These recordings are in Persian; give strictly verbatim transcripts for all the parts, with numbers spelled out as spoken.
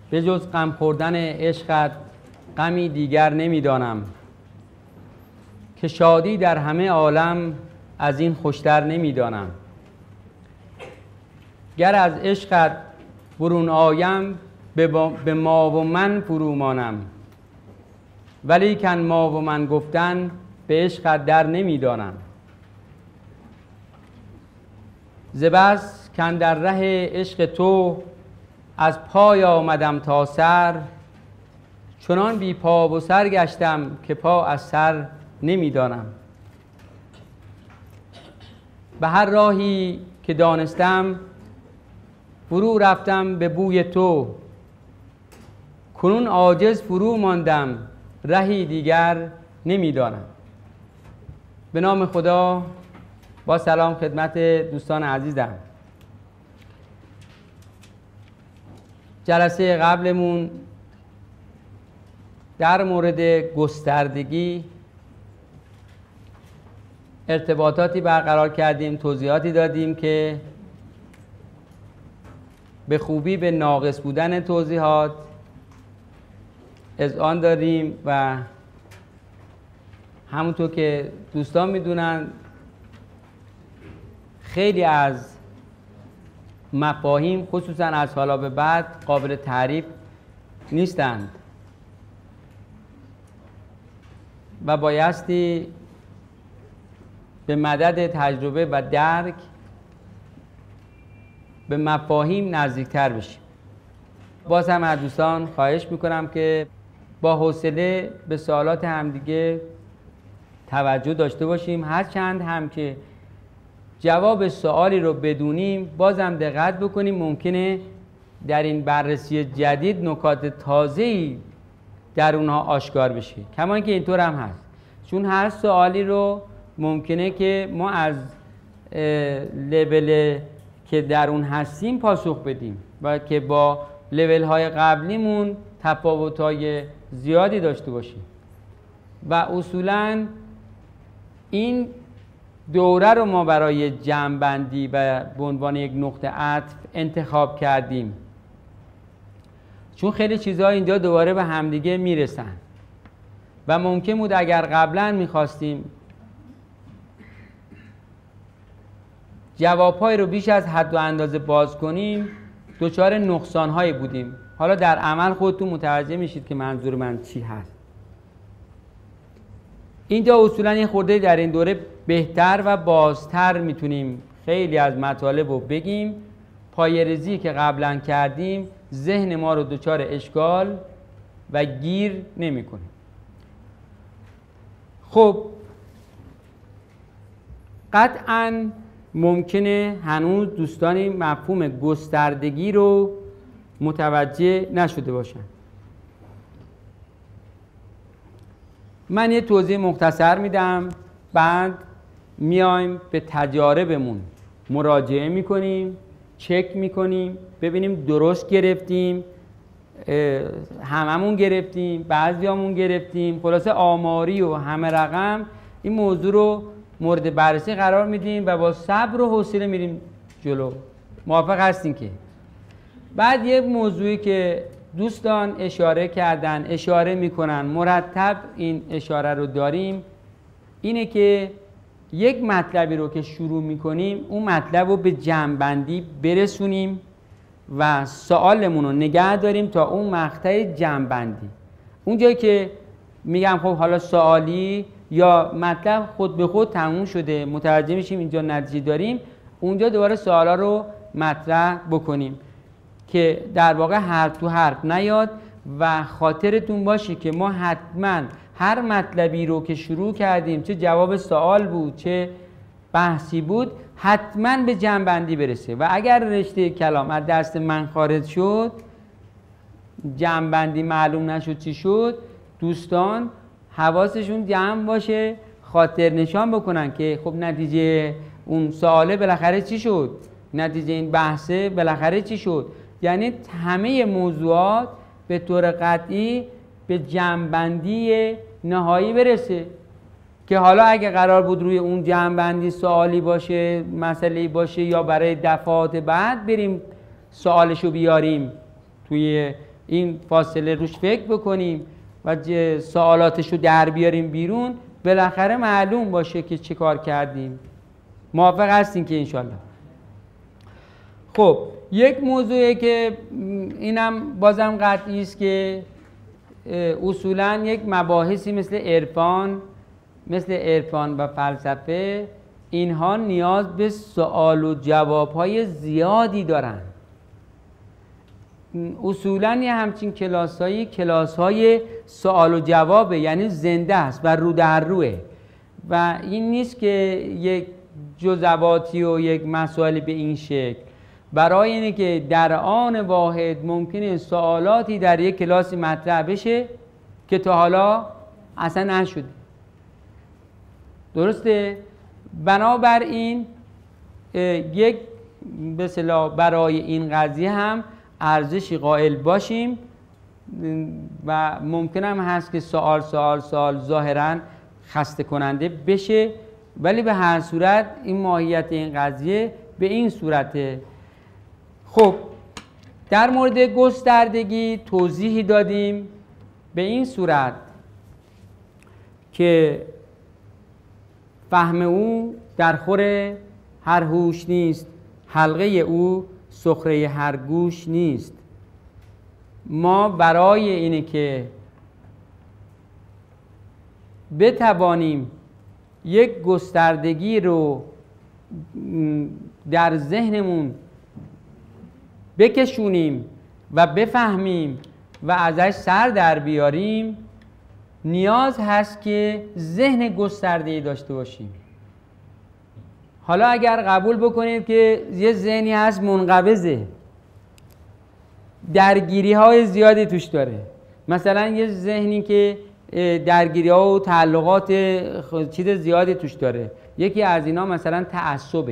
به جز غم خوردن عشقت غمی دیگر نمیدانم، که شادی در همه عالم از این خوشتر نمیدانم. گر از عشقت برون آیم به ما و من فرو مانم، ولیکن ما و من گفتن به عشقت در نمیدانم. ز بس کاندر ره عشق تو از پای آمدم تا سر، چنان بی پا و سر گشتم که پا از سر نمیدانم. به هر راهی که دانستم فرو رفتم به بوی تو، کنون عاجز فرو ماندم رهی دیگر نمیدانم. به نام خدا، با سلام خدمت دوستان عزیزم. جلسه قبلمون در مورد گستردگی ارتباطاتی برقرار کردیم، توضیحاتی دادیم که به خوبی به ناقص بودن توضیحات اذعان داریم و همونطور که دوستان میدونن خیلی از مفاهیم خصوصا از حالا به بعد قابل تعریف نیستند و بایستی به مدد تجربه و درک به مفاهیم نزدیکتر بشیم. باز هم از دوستان خواهش میکنم که با حوصله به سوالات همدیگه توجه داشته باشیم. هرچند هم که جواب سوالی رو بدونیم بازم دقت بکنیم، ممکنه در این بررسی جدید نکات تازه‌ای در اونها آشکار بشه. کما اینکه اینطور هم هست، چون هر سوالی رو ممکنه که ما از لول که در اون هستیم پاسخ بدیم و که با لول های قبلیمون تفاوت های زیادی داشته باشیم و اصولاً این دوره رو ما برای جمع‌بندی و به عنوان یک نقطه عطف انتخاب کردیم، چون خیلی چیزها اینجا دوباره به همدیگه میرسن و ممکن بود اگر قبلا میخواستیم جوابهای رو بیش از حد و اندازه باز کنیم دچار نقصانهایی بودیم. حالا در عمل خودتون متوجه میشید که منظور من چی هست. اینجا اصولا یه خورده در این دوره بهتر و بازتر میتونیم خیلی از مطالب رو بگیم. پایه‌ریزی که قبلا کردیم ذهن ما رو دچار اشکال و گیر نمیکنه. خب قطعاً ممکنه هنوز دوستانی مفهوم گستردگی رو متوجه نشده باشن. من یه توضیح مختصر میدم، بعد میایم به تجاربمون مراجعه میکنیم، چک میکنیم، ببینیم درست گرفتیم، هممون گرفتیم، بعضیامون گرفتیم، خلاصه آماری و همه رقم این موضوع رو مورد بررسی قرار میدیم و با صبر و حوصله میریم جلو. موافق هستین که؟ بعد یک موضوعی که دوستان اشاره کردن، اشاره میکنن، مرتب این اشاره رو داریم، اینه که یک مطلبی رو که شروع میکنیم اون مطلب رو به جمع‌بندی برسونیم و سوالمون رو نگه داریم تا اون مقطع جمع‌بندی. اونجایی که میگم خب حالا سوالی یا مطلب خود به خود تموم شده، متوجه میشیم اینجا نتیجه داریم، اونجا دوباره سوالا رو مطرح بکنیم که در واقع حرف تو حرف نیاد و خاطرتون باشه که ما حتما هر مطلبی رو که شروع کردیم، چه جواب سوال بود چه بحثی بود، حتما به جمع‌بندی برسه و اگر رشته کلام از دست من خارج شد، جمع‌بندی معلوم نشد چی شد، دوستان حواسشون جمع باشه، خاطر نشان بکنن که خب نتیجه اون سواله بالاخره چی شد، نتیجه این بحثه بالاخره چی شد. یعنی همه موضوعات به طور قطعی به جمع‌بندی نهایی برسه که حالا اگه قرار بود روی اون جمع‌بندی سوالی باشه، مسئله‌ای باشه، یا برای دفعات بعد بریم سوالشو بیاریم توی این فاصله روش فکر بکنیم و سوالاتش رو در بیاریم بیرون، بالاخره معلوم باشه که چه کار کردیم. موافق هستین که انشالله؟ خب یک موضوعی که اینم بازم قطعی است که اصولاً یک مباحثی مثل عرفان مثل عرفان و فلسفه، اینها نیاز به سوال و جواب‌های زیادی دارن. اصولاً یه همچین کلاس‌هایی کلاس‌های سوال و جوابه، یعنی زنده است و رو در روه و این نیست که یک جزواتی و یک مسائل به این شکل. برای اینه که در آن واحد ممکنه سوالاتی در یک کلاسی مطرح بشه که تا حالا اصلا نشده. درسته؟ بنابراین یک به اصطلاح برای این قضیه هم ارزشی قائل باشیم و ممکن هم هست که سوال سوال سوال ظاهراً خسته کننده بشه، ولی به هر صورت این ماهیت این قضیه به این صورته. خب در مورد گستردگی توضیحی دادیم به این صورت که فهم او در خور هر هوش نیست، حلقه او سخره هر گوش نیست. ما برای اینه که بتوانیم یک گستردگی رو در ذهنمون بکشونیم و بفهمیم و ازش سر در بیاریم، نیاز هست که ذهن گسترده‌ای داشته باشیم. حالا اگر قبول بکنید که یه ذهنی هست منقبضه، درگیری های زیادی توش داره، مثلا یه ذهنی که درگیری ها و تعلقات چیز زیادی توش داره، یکی از اینا مثلا تعصبه،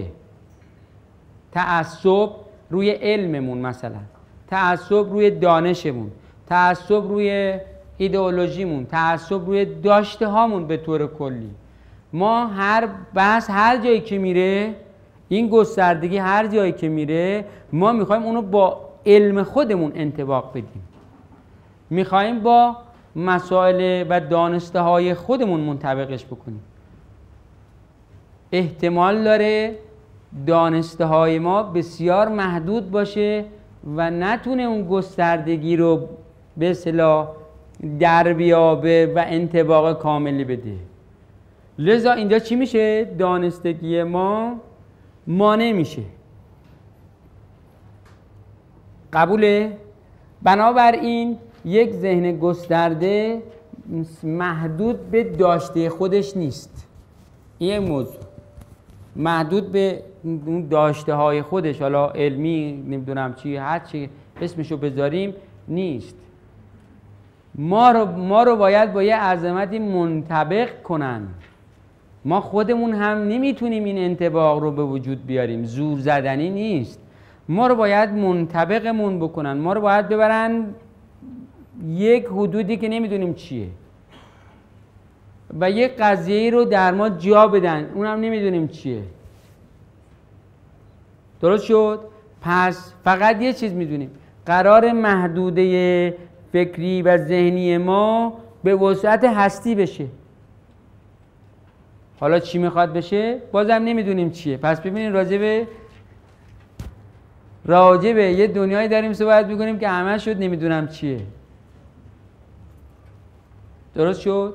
تعصب روی علممون، مثلا تعصب روی دانشمون، تعصب روی ایدئولوژیمون، تعصب روی داشته هامون به طور کلی. ما هر بحث هر جایی که میره، این گستردگی هر جایی که میره، ما میخوایم اونو با علم خودمون انطباق بدیم، میخوایم با مسائل و دانسته های خودمون منطبقش بکنیم. احتمال داره دانسته های ما بسیار محدود باشه و نتونه اون گستردگی رو به اصطلاح در بیابه و انطباق کاملی بده. لذا اینجا چی میشه؟ دانستگی ما مانع میشه. قبوله؟ بنابراین یک ذهن گسترده محدود به داشته خودش نیست. این موضوع محدود به داشته های خودش، حالا علمی نمیدونم چی، هر چی اسمشو بذاریم، نیست. ما رو, ما رو باید با یه عظمتی منطبق کنن. ما خودمون هم نمیتونیم این انطباق رو به وجود بیاریم، زور زدنی نیست. ما رو باید منطبقمون بکنن، ما رو باید ببرن یک حدودی که نمیدونیم چیه و یک قضیه رو در ما جا بدن، اونم نمیدونیم چیه. درست شد؟ پس فقط یه چیز میدونیم، قرار محدوده فکری و ذهنی ما به وسعت هستی بشه. حالا چی میخواد بشه؟ بازم نمیدونیم چیه. پس ببینید راجع به راجع به یه دنیایی داریم صحبت میکنیم که همه شد نمیدونم چیه. درست شد؟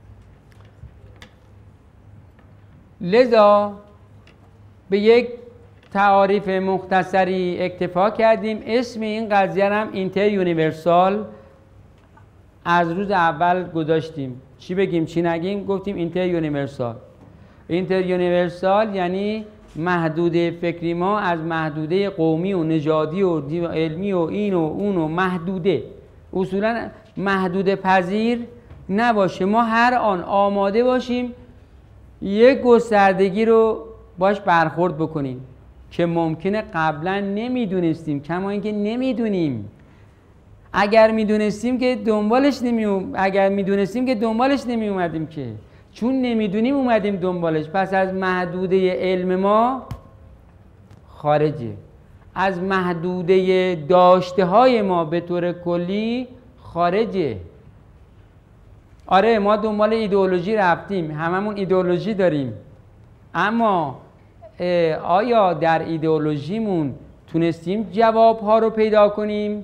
لذا به یک تعاریف مختصری اکتفا کردیم. اسم این قضیه هم اینتر یونیورسال از روز اول گذاشتیم. چی بگیم چی نگیم؟ گفتیم اینتر یونیورسال. اینتر یونیورسال یعنی محدوده فکری ما از محدوده قومی و نژادی و علمی و این و اون و محدوده، اصولا محدوده پذیر نباشه. ما هر آن آماده باشیم یک گستردگی رو باش برخورد بکنیم که ممکنه قبلا نمیدونستیم، کما اینکه نمیدونیم. اگر میدونستیم که دنبالش نمی اگر میدونستیم که دنبالش نمی اومدیم، که چون نمیدونیم اومدیم دنبالش. پس از محدوده علم ما خارجه. از محدوده داشته های ما به طور کلی خارجه. آره ما دنبال ایدئولوژی رفتیم، هممون ایدئولوژی داریم، اما آیا در ایدئولوژیمون تونستیم جوابها رو پیدا کنیم؟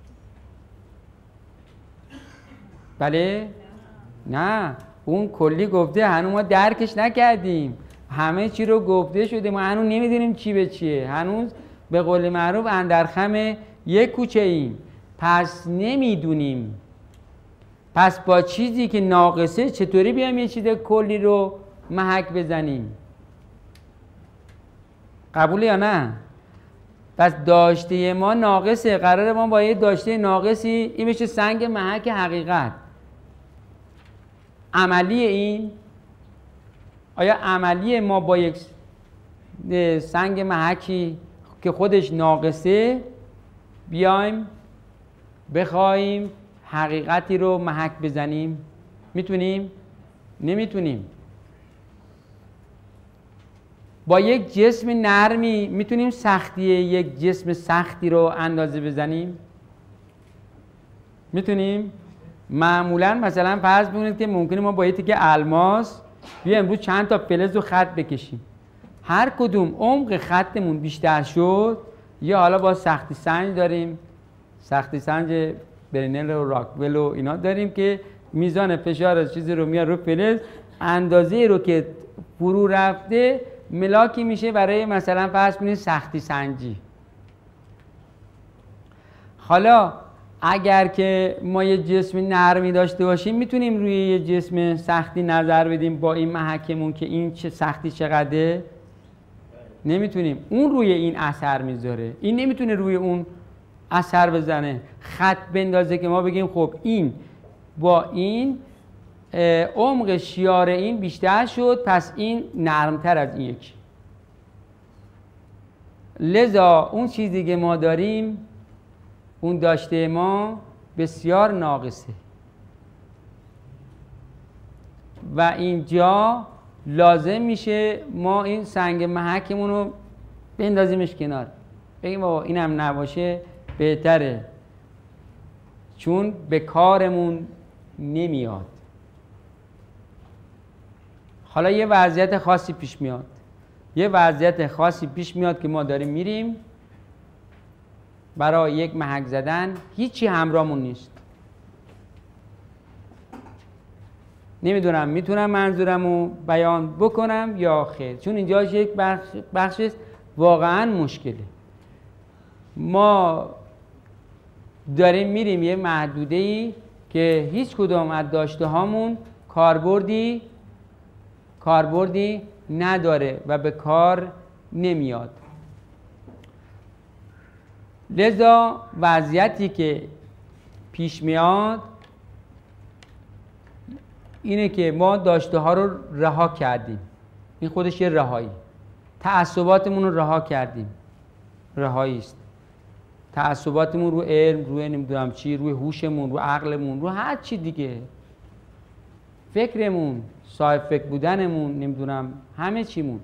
بله؟ نه، اون کلی گفته هنوز ما درکش نکردیم، همه چی رو گفته شده، ما هنوز نمیدونیم چی به چیه، هنوز به قول معروف اندرخم یک کوچه ایم، پس نمیدونیم. پس با چیزی که ناقصه چطوری بیایم یه چیز کلی رو محک بزنیم؟ قبوله یا نه؟ پس داشته ما ناقصه، قراره ما با یه داشته ناقصی این میشه سنگ محک حقیقت. عملی این آیا عملی ما با یک سنگ محکی که خودش ناقصه بیایم بخوایم حقیقتی رو محک بزنیم؟ میتونیم؟ نمیتونیم. با یک جسم نرمی میتونیم سختی یک جسم سختی رو اندازه بزنیم؟ میتونیم؟ معمولا مثلا فرض بکنید که ممکنه ما با یه تیکه الماس بیایم امروز چند تا فلز رو خط بکشیم، هر کدوم عمق خطمون بیشتر شد، یا حالا با سختی سنج داریم، سختی سنج برنل و راکول و اینا داریم که میزان فشار از چیزی رو میاد رو فلز، اندازه رو که فرو رفته ملاکی میشه برای مثلا فرض کنید سختی سنجی. حالا اگر که ما یه جسم نرمی داشته باشیم میتونیم روی یه جسم سختی نظر بدیم با این محکمون که این چه سختی چقدره؟ نمیتونیم. اون روی این اثر میذاره، این نمیتونه روی اون اثر بزنه، خط بندازه که ما بگیم خب این با این عمق شیار این بیشتر شد پس این نرمتر از این یکی. لذا اون چیزی که ما داریم، اون داشته ما بسیار ناقصه و اینجا لازم میشه ما این سنگ محکمون رو بندازیمش کنار، بگیم بابا اینم نباشه بهتره، چون به کارمون نمیاد. حالا یه وضعیت خاصی پیش میاد، یه وضعیت خاصی پیش میاد که ما داریم میریم برای یک محک زدن، هیچی همراهمون نیست. نمیدونم میتونم منظورمو بیان بکنم یا خیر، چون اینجا یک بخش بخشش واقعا مشکله. ما داریم میریم یه محدوده‌ای که هیچ کدوم از داشته هامون کاربردی کاربردی نداره و به کار نمیاد. لذا وضعیتی که پیش میاد اینه که ما داشته ها رو رها کردیم، این خودش یه رهایی، تعصباتمون رو رها کردیم، رهایی است. تعصباتمون رو علم، رو نمیدونم چی، روی هوشمون، رو عقلمون، رو هر چی دیگه، فکرمون، صاحب فکر بودنمون، نمیدونم همه چیمون،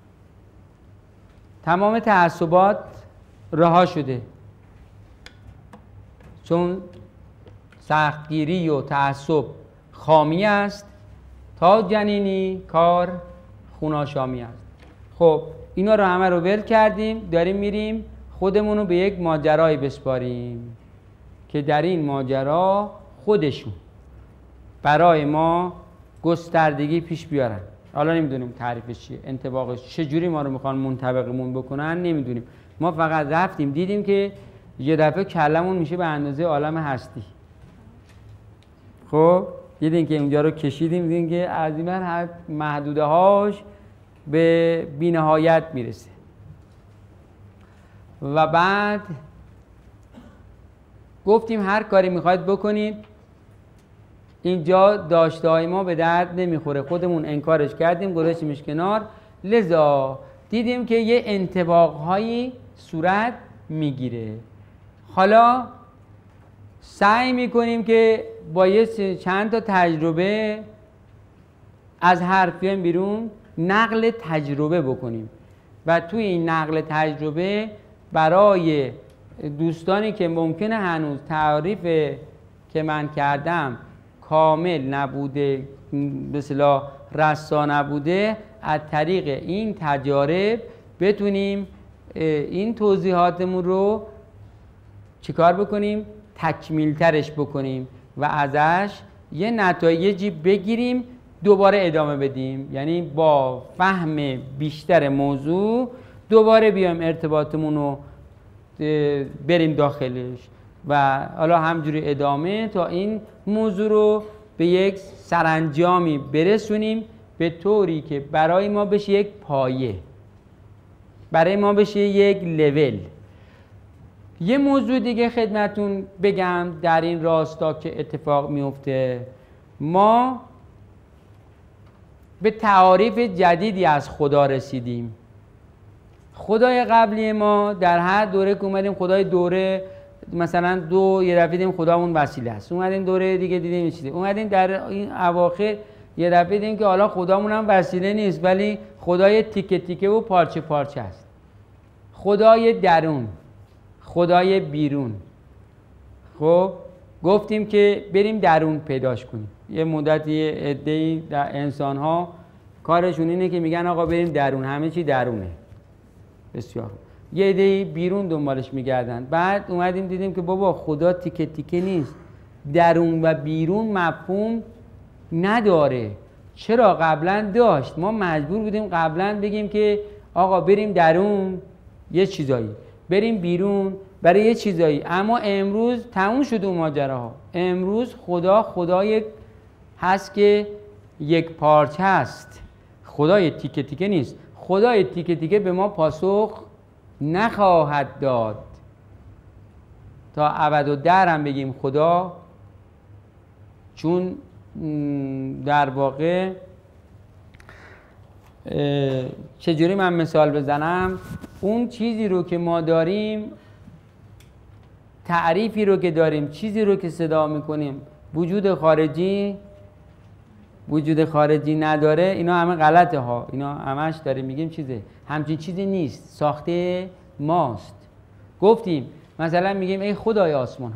تمام تعصبات رها شده، چون سختگیری و تعصب خامی است، تا جنینی کار خوناشامی است. خب اینا رو همه رو ول کردیم، داریم میریم خودمون رو به یک ماجرایی بسپاریم که در این ماجرا خودشون برای ما گستردگی پیش بیارن. حالا نمیدونیم تعریفش چیه، انطباقش چجوری ما رو میخوان منطبقمون بکنن نمیدونیم، ما فقط رفتیم دیدیم که یه دفعه کلمون میشه به اندازه عالم هستی. خب دیدیم که اونجا رو کشیدیم، دیدیم که از این من محدوده هاش به بی‌نهایت میرسه و بعد گفتیم هر کاری میخواید بکنید، اینجا داشته های ما به درد نمیخوره، خودمون انکارش کردیم، گذاشتیمش کنار. لذا دیدیم که یه انطباق هایی صورت میگیره. حالا سعی میکنیم که با یه چند تا تجربه از حرفیان بیرون نقل تجربه بکنیم و توی این نقل تجربه برای دوستانی که ممکنه هنوز تعریف که من کردم کامل نبوده، به اصطلاح رسا نبوده، از طریق این تجارب بتونیم این توضیحاتمون رو چیکار بکنیم؟ تکمیل ترش بکنیم و ازش یه نتایجی بگیریم، دوباره ادامه بدیم. یعنی با فهم بیشتر موضوع دوباره بیایم ارتباطمون رو بریم داخلش و حالا همجوری ادامه تا این موضوع رو به یک سرانجامی برسونیم، به طوری که برای ما بشه یک پایه، برای ما بشه یک لول. یه موضوع دیگه خدمتون بگم در این راستا که اتفاق میفته، ما به تعاریف جدیدی از خدا رسیدیم. خدای قبلی ما در هر دوره که اومدیم، خدای دوره مثلا دو یه دفعه دیدیم خدامون وسیله است، اومدیم دوره دیگه دیدیم این چیزی، اومدیم در این اواخر یه دفعه دیدیم که حالا خدامون هم وسیله نیست، ولی خدای تیکه تیکه و پارچه پارچه است. خدای درون، خدای بیرون. خب گفتیم که بریم درون پیداش کنیم. یه مدتی عده‌ای در انسان ها کارشون اینه که میگن آقا بریم درون، همه چی درونه. بسیار. یه عده‌ای بیرون دنبالش میگردن. بعد اومدیم دیدیم که بابا خدا تیکه تیکه نیست، درون و بیرون مفهوم نداره. چرا؟ قبلا داشت. ما مجبور بودیم قبلا بگیم که آقا بریم درون یه چیزایی، بریم بیرون برای یه چیزایی. اما امروز تموم شد اون ماجراها. امروز خدا خدای هست که یک پارچه است، خدای تیکه تیکه نیست. خدای تیکه تیکه به ما پاسخ نخواهد داد. تا ابد و در هم بگیم خدا، چون در واقع چجوری من مثال بزنم، اون چیزی رو که ما داریم، تعریفی رو که داریم، چیزی رو که صدا میکنیم، وجود خارجی وجود خارجی نداره، اینا همه غلطه ها. اینا همش داریم میگیم چیزه، همچین چیزی نیست، ساخته ماست. گفتیم مثلا میگیم ای خدای آسمان ها،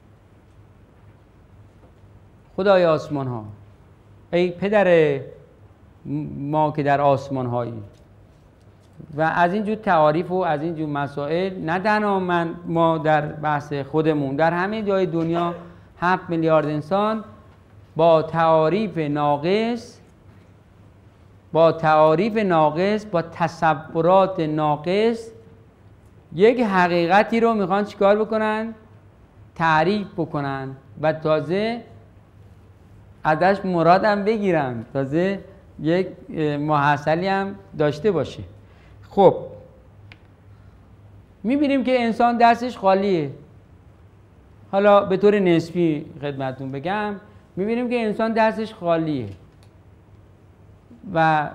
خدای آسمان ها، ای پدر ما که در آسمان هایی. و از اینجور تعاریف و از اینجور مسائل، نه تنها من ما در بحث خودمون، در همه جای دنیا هفت میلیارد انسان با تعاریف ناقص با تعاریف ناقص با تصورات ناقص یک حقیقتی رو میخوان چیکار بکنن؟ تعریف بکنن و تازه ازش مرادم بگیرن، تازه یک محصلی هم داشته باشه. خب میبینیم که انسان دستش خالیه. حالا به طور نسبی خدمتون بگم، میبینیم که انسان دستش خالیه و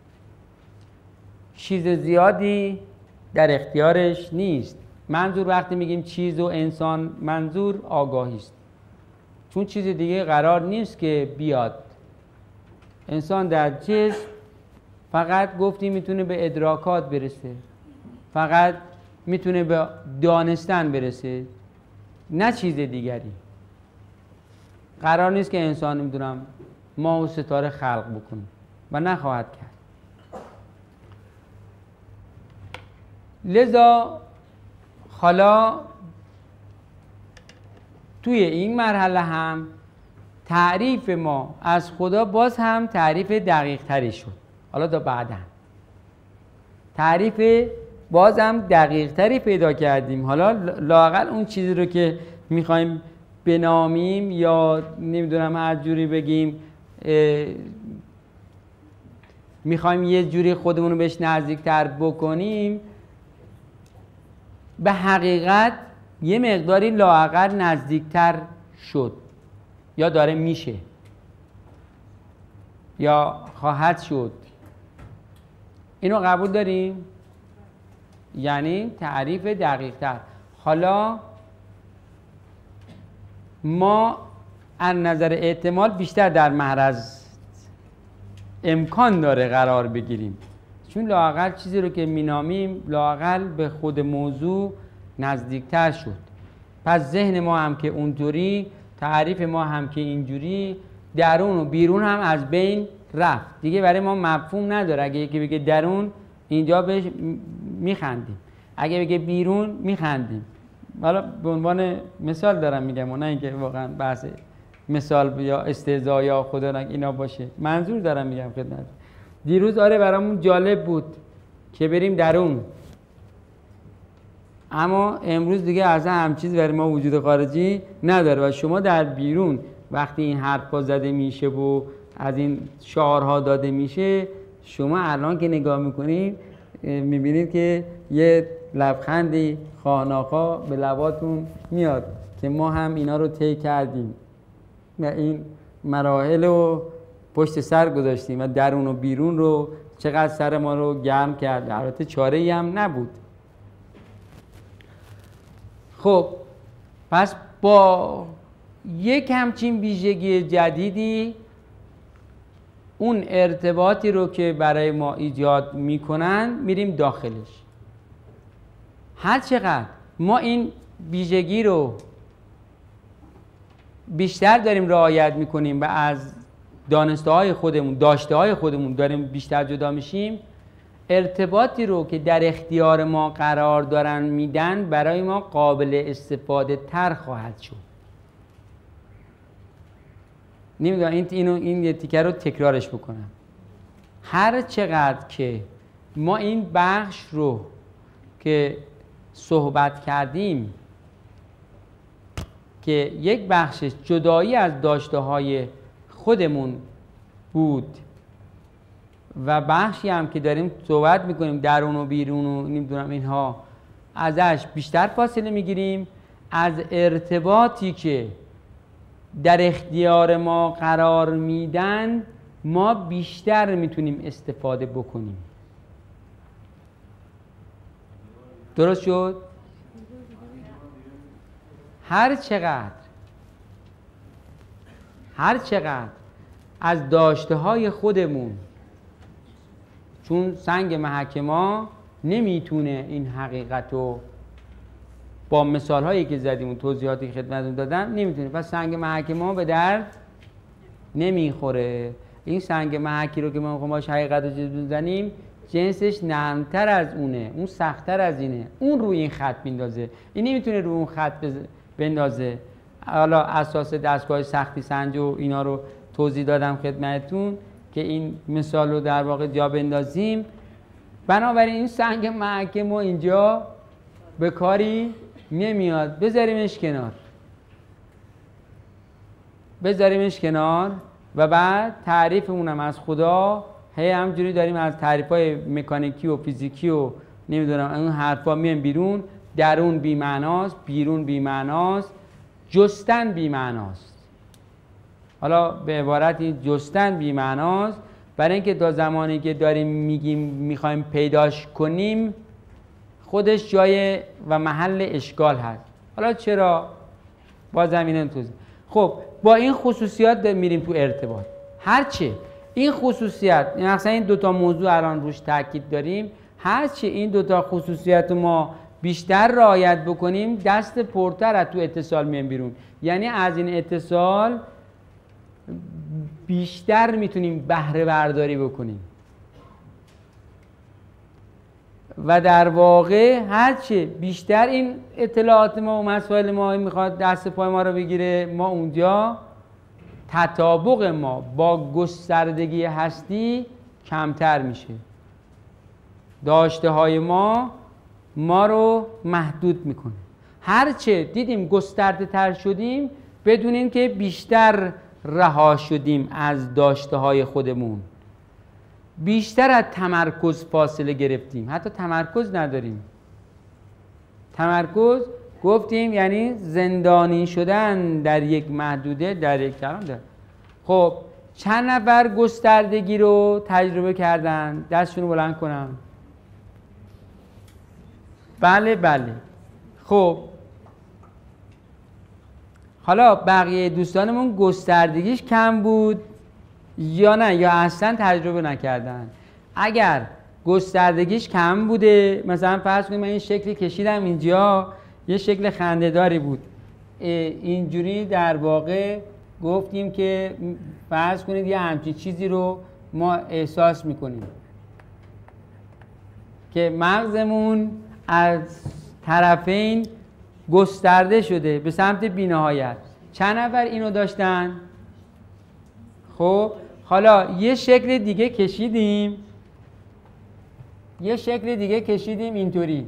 چیز زیادی در اختیارش نیست. منظور وقتی میگیم چیز و انسان، منظور آگاهی است، چون چیز دیگه قرار نیست که بیاد. انسان در جسم فقط گفتیم میتونه به ادراکات برسه، فقط میتونه به دانستن برسه، نه چیز دیگری. قرار نیست که انسان نمیدونم ماه و ستاره خلق بکنه و نخواهد کرد. لذا حالا توی این مرحله هم تعریف ما از خدا باز هم تعریف دقیق تری شد. حالا تا بعدا تعریف باز هم دقیق تری پیدا کردیم. حالا لااقل اون چیزی رو که میخوایم بنامیم یا نمیدونم هر جوری بگیم، میخوایم یه جوری خودمون رو بهش نزدیکتر بکنیم، به حقیقت یه مقداری لااقل نزدیکتر شد یا داره میشه یا خواهد شد. اینو قبول داریم؟ یعنی تعریف دقیق تر. حالا ما از نظر احتمال بیشتر در معرض امکان داره قرار بگیریم، چون لااقل چیزی رو که مینامیم لااقل به خود موضوع نزدیکتر شد. پس ذهن ما هم که اونجوری، تعریف ما هم که اینجوری، درون و بیرون هم از بین رفت. دیگه برای ما مفهوم نداره. اگه یکی بگه درون، اینجا بهش میخندیم، اگه بگه بیرون میخندیم. حالا به عنوان مثال دارم میگم و نه اینکه واقعا بحث مثال یا استهزا یا خدا نکنه اینا باشه، منظور دارم میگم خدمت. دیروز آره برامون جالب بود که بریم درون، اما امروز دیگه اصلا هم چیز برای ما وجود خارجی نداره و شما در بیرون وقتی این حرفا زده میشه و از این شعارها داده میشه، شما الان که نگاه میکنید میبینید که یه لبخندی خواهناخواه به لباتون میاد که ما هم اینا رو طی کردیم و این مراحل رو پشت سر گذاشتیم و درون و بیرون رو چقدر سر ما رو گرم کرد. البته چاره‌ای هم نبود. خب پس با یک همچین ویژگی جدیدی اون ارتباطی رو که برای ما ایجاد میکنن میریم داخلش. هر چقدر ما این ویژگی رو بیشتر داریم رعایت میکنیم و از دانسته های خودمون، داشته های خودمون داریم بیشتر جدا میشیم، ارتباطی رو که در اختیار ما قرار دارن میدن برای ما قابل استفاده تر خواهد شد. نمیدونم این اینو این یه تیکه رو تکرارش بکنم. هر چقدر که ما این بخش رو که صحبت کردیم که یک بخشش جدایی از داشته های خودمون بود و بخشی هم که داریم صحبت میکنیم درون و بیرون و نمیدونم اینها، ازش بیشتر فاصله میگیریم. از ارتباطی که در اختیار ما قرار میدن ما بیشتر میتونیم استفاده بکنیم. درست شد؟ هر چقدر هر چقدر از داشته های خودمون، چون سنگ محکما نمیتونه این حقیقت رو با مثال هایی که زدیم و توضیحاتی که خدمتتون دادم نمیتونه، پس سنگ محکما به درد نمیخوره. این سنگ محکی رو که ما میخوایم باش حقیقت رو بزنیم جنسش نرمتر از اونه، اون سختتر از اینه، اون روی این خط میندازه، این نمیتونه روی اون خط بندازه. حالا اساس دستگاه سختی سنج و اینا رو توضیح دادم خدمتتون که این مثال رو در واقع جا بندازیم. بنابراین این سنگ محکم ما اینجا به کاری نمیاد، بذاریمش کنار بذاریمش کنار و بعد تعریفمونم از خدا هی همجوری داریم از تعریف‌های مکانیکی و فیزیکی و نمیدونم اون حرفا میان بیرون. درون بی معناست، بیرون بی معناست، جستن بی معناست. حالا به عبارتی جستن بی معناست، برای اینکه تا زمانی که داریم میگیم میخوایم پیداش کنیم خودش جای و محل اشکال هست. حالا چرا؟ با زمینه توضیح. خب با این خصوصیات میریم تو ارتباط. هرچه این خصوصیت، مثلا این دوتا موضوع الان روش تاکید داریم، هرچه این دوتا خصوصیت ما بیشتر رعایت بکنیم دست پرتر از تو اتصال میان بیرون. یعنی از این اتصال بیشتر میتونیم بهره برداری بکنیم و در واقع هرچه بیشتر این اطلاعات ما و مسائل ما میخواد دست پای ما رو بگیره، ما اونجا تطابق ما با گستردگی هستی کمتر میشه. داشته های ما ما رو محدود میکنه. هرچه دیدیم گسترده تر شدیم بدونیم که بیشتر رها شدیم از داشته های خودمون، بیشتر از تمرکز فاصله گرفتیم، حتی تمرکز نداریم. تمرکز گفتیم یعنی زندانی شدن در یک محدوده، در یک کلام داریم. خب چند نفر گستردگی رو تجربه کردن؟ دستشون رو بلند کنم. بله بله. خب حالا بقیه دوستانمون گستردگیش کم بود یا نه، یا اصلا تجربه نکردن؟ اگر گستردگیش کم بوده، مثلا فرض کنیم من این شکلی کشیدم اینجا، یه شکل خنده‌داری بود. اینجوری در واقع گفتیم که فرض کنید یه همچین چیزی رو ما احساس میکنیم که مغزمون از طرفین گسترده شده به سمت بی‌نهایت. چند نفر اینو داشتن؟ خب حالا یه شکل دیگه کشیدیم، یه شکل دیگه کشیدیم اینطوری.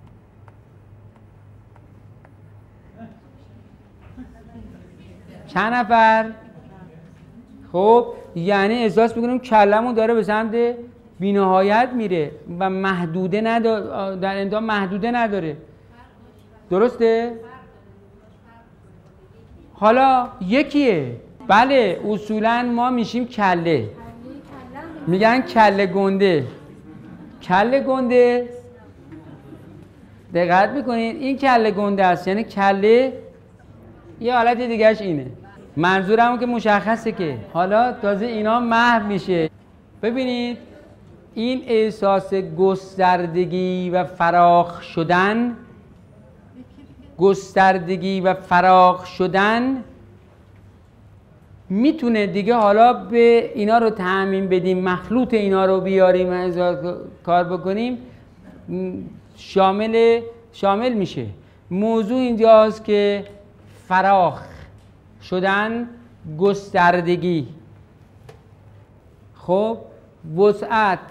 چند نفر؟ خب یعنی احساس میکنیم کلمون داره به سمت بی‌نهایت میره و محدوده نداره، در انتها محدوده نداره. درسته؟ حالا یکیه. بله اصولا ما میشیم کله، میگن کله گنده. کله گنده دقت میکنید این کله گنده است، یعنی کله یه حالت دیگهش اینه. منظورم که مشخصه که حالا تازه اینا محو میشه. ببینید این احساس گستردگی و فراخ شدن، گستردگی و فراخ شدن میتونه دیگه حالا به اینا رو تعمیم بدیم، مخلوط اینا رو بیاریم از کار بکنیم، شامل شامل میشه. موضوع اینجاست که فراخ شدن، گستردگی. خب وسعت،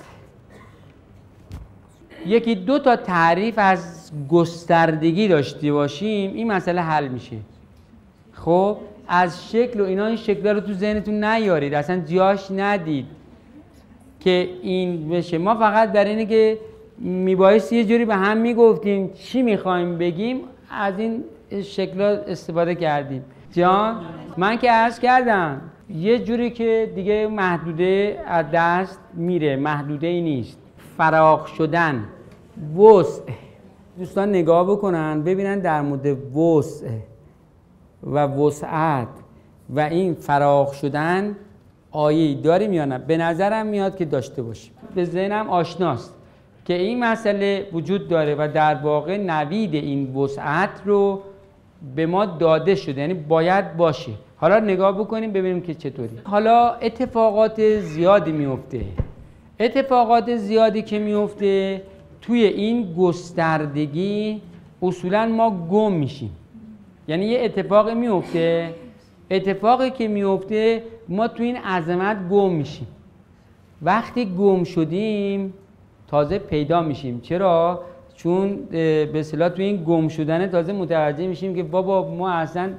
یکی دو تا تعریف از گستردگی داشته باشیم این مسئله حل میشه. خب از شکل و اینا این شکل رو تو ذهنتون نیارید، اصلا جاش ندید که این بشه. ما فقط در اینه که میبایست یه جوری به هم میگفتیم چی میخوایم بگیم، از این شکل استفاده کردیم. جان من که عرض کردم یه جوری که دیگه محدوده از دست میره، محدوده ای نیست. فراخ شدن، وسع. دوستان نگاه بکنن ببینن در مورد وسع و وسعت و این فراخ شدن آیه‌ای داریم یا نه؟ به نظرم میاد که داشته باشیم. به ذهنم آشناست که این مسئله وجود داره و در واقع نوید این وسعت رو به ما داده شده، یعنی باید باشه. حالا نگاه بکنیم ببینیم که چطوری. حالا اتفاقات زیادی میفته. اتفاقات زیادی که میفته توی این گستردگی اصولا ما گم میشیم. یعنی یه اتفاقی میفته، اتفاقی که میفته ما توی این عظمت گم میشیم. وقتی گم شدیم تازه پیدا میشیم. چرا؟ چون به اصطلاح توی این گم شدن تازه متوجه میشیم که بابا ما اصلا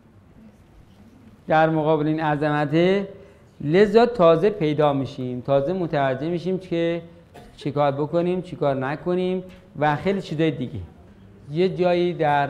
در مقابل این عظمته، لذا تازه پیدا میشیم، تازه متوجه میشیم که چیکار بکنیم چیکار نکنیم و خیلی چیزای دیگه. یه جایی در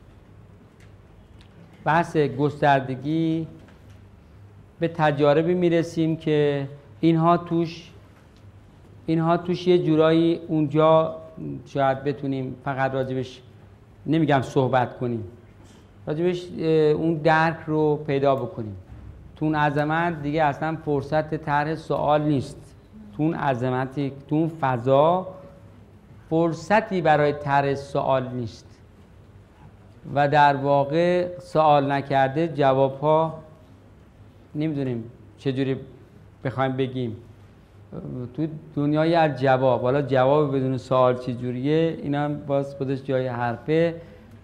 بحث گستردگی به تجاربی میرسیم که اینها توش اینها توش یه جورایی اونجا شاید بتونیم فقط راجبش نمیگم صحبت کنیم، راجبش اون درک رو پیدا بکنیم. تو اون عظمت دیگه اصلا فرصت طرح سوال نیست. تو اون عظمتی، تو اون فضا فرصتی برای طرح سوال نیست و در واقع سوال نکرده جوابها نمیدونیم چجوری بخوایم بگیم. تو دنیای از جواب، حالا جواب بدون سوال چجوریه اینا هم باز خودش جای حرفه.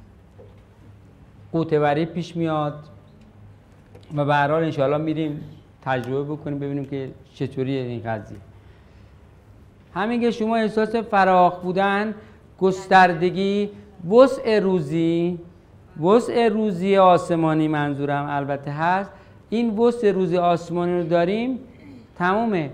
قوطه‌وری پیش میاد و به هر حال انشاءالله میریم تجربه بکنیم ببینیم که چطوریه این قضیه. همین که شما احساس فراخ بودن، گستردگی، وسع روزی، وسع روزی آسمانی منظورم البته هست، این وسع روزی آسمانی رو داریم تمومه.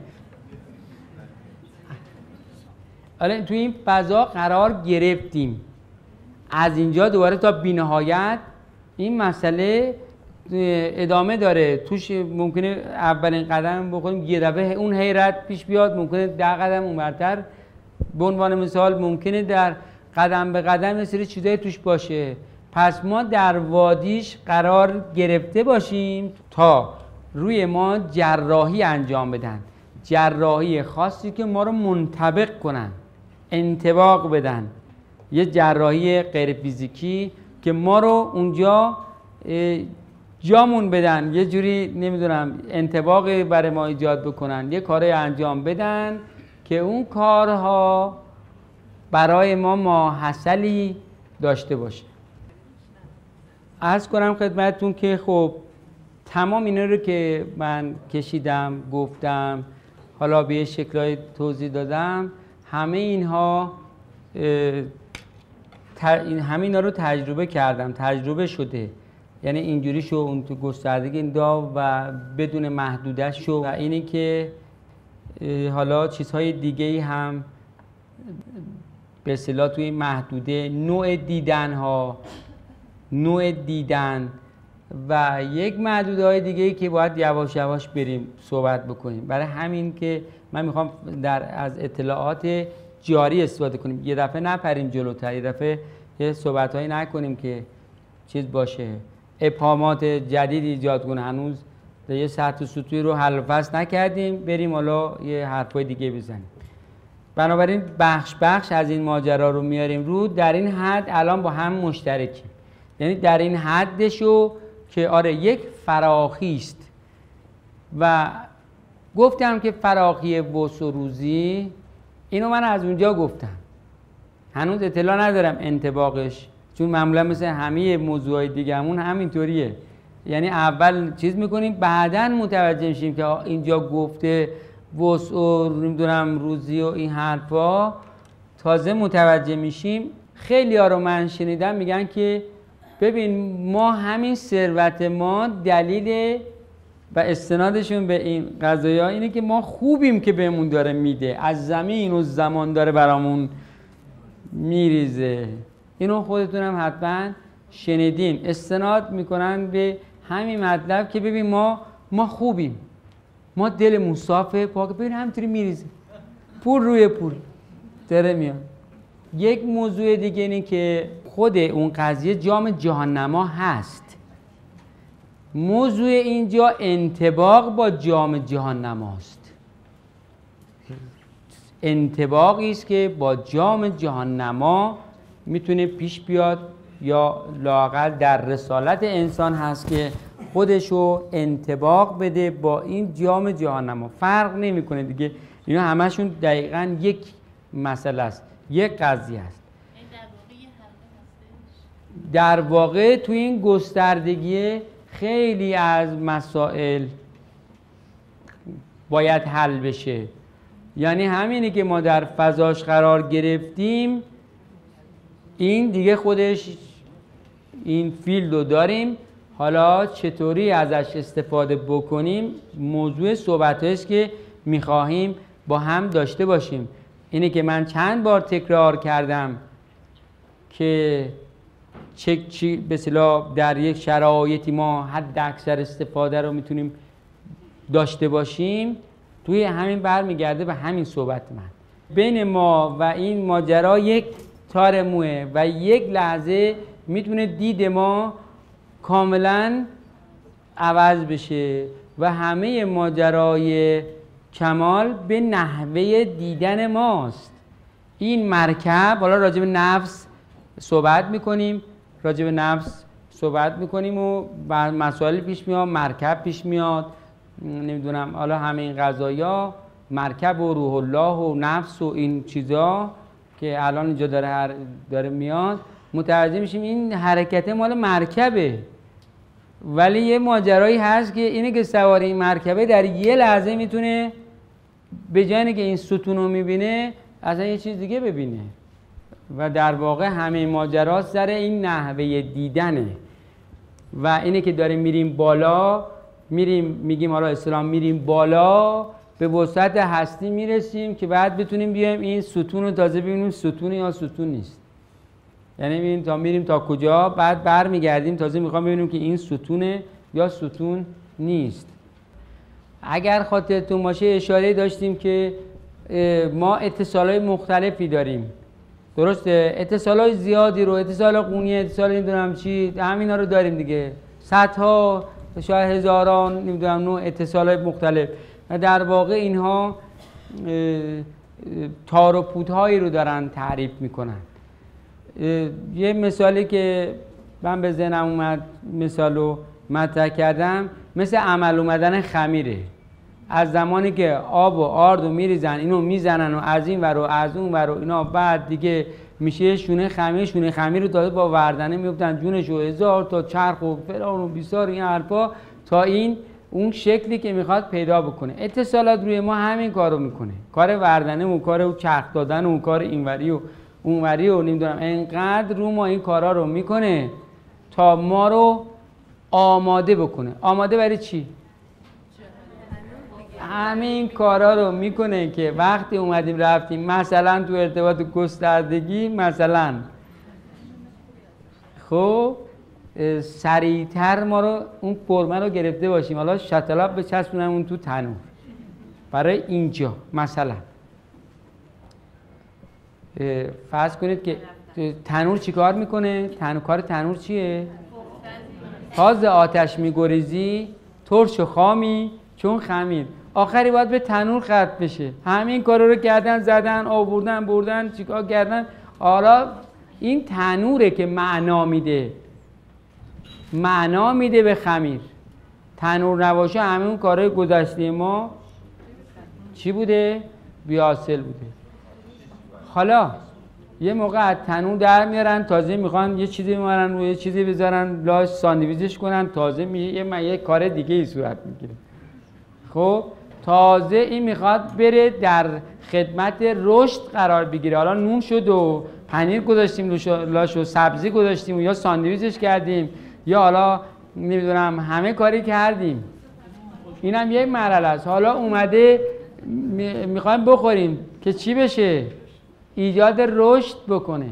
حالا توی این فضا قرار گرفتیم، از اینجا دوباره تا بی‌نهایت این مسئله ادامه داره. توش ممکنه اولین قدم بخوریم یه دفعه اون حیرت پیش بیاد، ممکنه ده قدم اونورتر. به عنوان مثال ممکنه در قدم به قدم یه سری چیزای توش باشه. پس ما در وادیش قرار گرفته باشیم تا روی ما جراحی انجام بدن، جراحی خاصی که ما رو منطبق کنن، انطباق بدن. یه جراحی غیر فیزیکی که ما رو اونجا جامون بدن، یه جوری نمیدونم انطباقی برای ما ایجاد بکنن، یه کاری انجام بدن که اون کارها برای ما ماحصلی داشته باشه. عرض کنم خدمتتون که خب تمام اینا رو که من کشیدم، گفتم، حالا به یه شکلای توضیح دادم، همه اینها همه اینا رو تجربه کردم، تجربه شده، یعنی اینجوری شو، اون تو گستردگی این دا و بدون محدوده شو، و اینی که حالا چیزهای دیگه هم به اصطلاح توی محدوده، نوع دیدن ها، نوع دیدن و یک محدوده های دیگه ای که باید یواش یواش بریم صحبت بکنیم. برای همین که من میخوام در از اطلاعات جاری استفاده کنیم، یه دفعه نپریم جلوتر، یه دفعه یه صحبت هایی نکنیم که چیز باشه، ابهامات جدید ایجاد کنه. هنوز یه سطح سطوحی رو حل و فصل نکردیم، بریم حالا یه حرفای دیگه بزنیم. بنابراین بخش بخش از این ماجرا رو میاریم رو، در این حد الان با هم مشترکیم، یعنی در این حدشو که آره یک فراخی است. و گفتم که فراخی وس و روزی، اینو من از اونجا گفتم، هنوز اطلاع ندارم انطباقش، چون معمولا مثل همه موضوعای دیگه‌مون همینطوریه، یعنی اول چیز میکنیم بعداً متوجه میشیم که اینجا گفته وس و نمیدونم روزی و این حرفا، تازه متوجه میشیم. خیلی ها رو من شنیدم میگن که ببین ما همین ثروت ما دلیل و استنادشون به این قضایا اینه که ما خوبیم که بهمون داره میده، از زمین و زمان داره برامون میریزه. اینو خودتونم حتما شنیدین، استناد میکنن به همین مطلب که ببین ما ما خوبیم، ما دلمون صافه، پاک، ببین همینطوری میریزه، پول روی پول داره میاد. یک موضوع دیگه اینه که خود اون قضیه جام جهان نما هست. موضوع اینجا انطباق با جام جهان نماست، انطباقی است که با جام جهان نما میتونه پیش بیاد، یا لااقل در رسالت انسان هست که خودشو انطباق بده با این جام جهان نما. فرق نمیکنه دیگه، اینا همشون دقیقاً یک مسئله است، یک قضیه است. در واقع تو این گستردگی خیلی از مسائل باید حل بشه. یعنی همینی که ما در فضاش قرار گرفتیم، این دیگه خودش این فیلد رو داریم، حالا چطوری ازش استفاده بکنیم موضوع صحبت است که میخواهیم با هم داشته باشیم. اینه که من چند بار تکرار کردم که چه چی به اصطلاح در یک شرایطی ما حد اکثر استفاده رو میتونیم داشته باشیم، توی همین برمیگرده به همین صحبت من. بین ما و این ماجرا یک تار موه و یک لحظه میتونه دید ما کاملا عوض بشه و همه ماجرای کمال به نحوه دیدن ماست. این مرکب، حالا راجع به نفس صحبت میکنیم، راجع به نفس صحبت میکنیم و مسائل پیش میاد، مرکب پیش میاد، نمیدونم حالا همه این قضایا، مرکب و روح الله و نفس و این چیزا که الان اینجا داره هر داره میاد، متوجه میشیم این حرکت مال مرکبه. ولی یه ماجرایی هست که اینه که سوار این مرکبه در یه لحظه میتونه به جای اینکه این ستون رو میبینه اصلا یه چیز دیگه ببینه. و در واقع همه ماجرا سر این نحوه دیدنه و اینه که داریم میریم بالا، میریم میگیم حالا اسلام میریم بالا، به وسعت هستی میرسیم که بعد بتونیم بیایم این ستون رو تازه ببینیم ستون یا ستون نیست. یعنی ببینیم تا میریم تا کجا، بعد برمیگردیم تازه میخوام ببینیم که این ستونه یا ستون نیست. اگر خاطرتون باشه اشاره داشتیم که ما اتصالای مختلفی داریم، درسته؟ اتصالای زیادی رو، اتصال قونی، اتصال نمیدونم چی، همینا رو داریم دیگه، صدها شاید هزاران نمیدونم نوع اتصالای مختلف. و در واقع اینها تار و پودهایی رو دارن تعریف میکنن. یه مثالی که من به ذهنم اومد مثالو مطرح کردم، مثل عمل اومدن خمیره. از زمانی که آب و آرد رو میریزن اینو میزنن و از این ور و از اون ور و اینا، بعد دیگه میشه شونه خمیر. شونه خمیر رو داده با وردنه میفتن جونش و هزار تا چرخ و فلان و بیسار این حرفا تا این اون شکلی که میخواد پیدا بکنه. اتصالات روی ما همین کارو میکنه، کار وردنه و کار چرخ دادن و کار اینوری و اونوری و نمیدونم اینقدر رو ما این کارا رو میکنه تا ما رو آماده بکنه. آماده برای چی؟ همین کارا رو میکنه که وقتی اومدیم رفتیم مثلا تو ارتباط گستردگی مثلا خب سریعتر ما رو اون فرمه رو گرفته باشیم، حالا شتلاب بچسبونم اون تو تنور برای اینجا. مثلا فرض کنید که تنور چی کار میکنه؟ تنور کار تنور چیه؟ تازه آتش میگریزی ترش و خامی چون خمیر. آخری باید به تنور ختم بشه. همین کارا رو کردن، زدن، آوردن، بردن، چیکار کردن. حالا این تنوره که معنا میده، معنا میده به خمیر. تنور نباشه همین کارهای گذشته ما چی بوده؟ بی‌حاصل بوده. حالا یه موقع از تنور در میارن، تازه میخوان یه چیزی میارن روی یه چیزی بذارن لاش ساندویچش کنن، تازه میگه یه یه کار دیگه ای صورت میگیره. خب تازه این میخواد بره در خدمت رشد قرار بگیره. حالا نون شد و پنیر گذاشتیم لاش و سبزی گذاشتیم و یا ساندویچش کردیم یا حالا نمیدونم همه کاری کردیم. اینم یک مرحله است. حالا اومده میخوایم بخوریم که چی بشه؟ ایجاد رشد بکنه.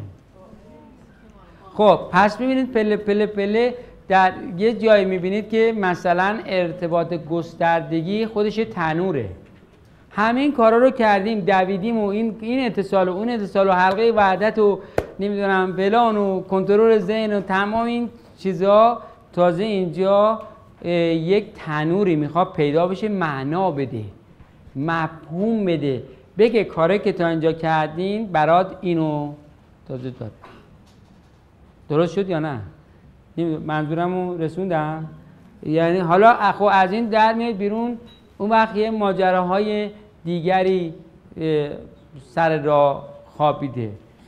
خب پس ببینید پله پله پله در یه جایی میبینید که مثلا ارتباط گستردگی خودش تنوره. همین کارا رو کردیم، دویدیم و این این اتصال و اون اتصال و حلقه وحدت و نمیدونم فلان و کنترل ذهن و تمام این چیزا، تازه اینجا یک تنوری میخواد پیدا بشه، معنا بده، مفهوم بده، بگه کاری که تا اینجا کردین برات اینو تازه داد. درست شد یا نه؟ منظورمو رسوندم؟ یعنی حالا اخو از این در میاد بیرون، اون وقت یه ماجراهای دیگری سر راه خوابیده.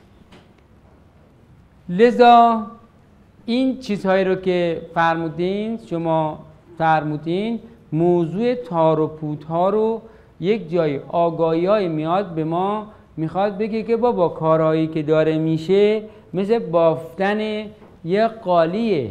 لذا این چیزهایی رو که فرمودین شما فرمودین، موضوع تار و پودها رو یک جای آگاهی‌های میاد به ما میخواد بگه که بابا کارهایی که داره میشه مثل بافتن یه قالیه،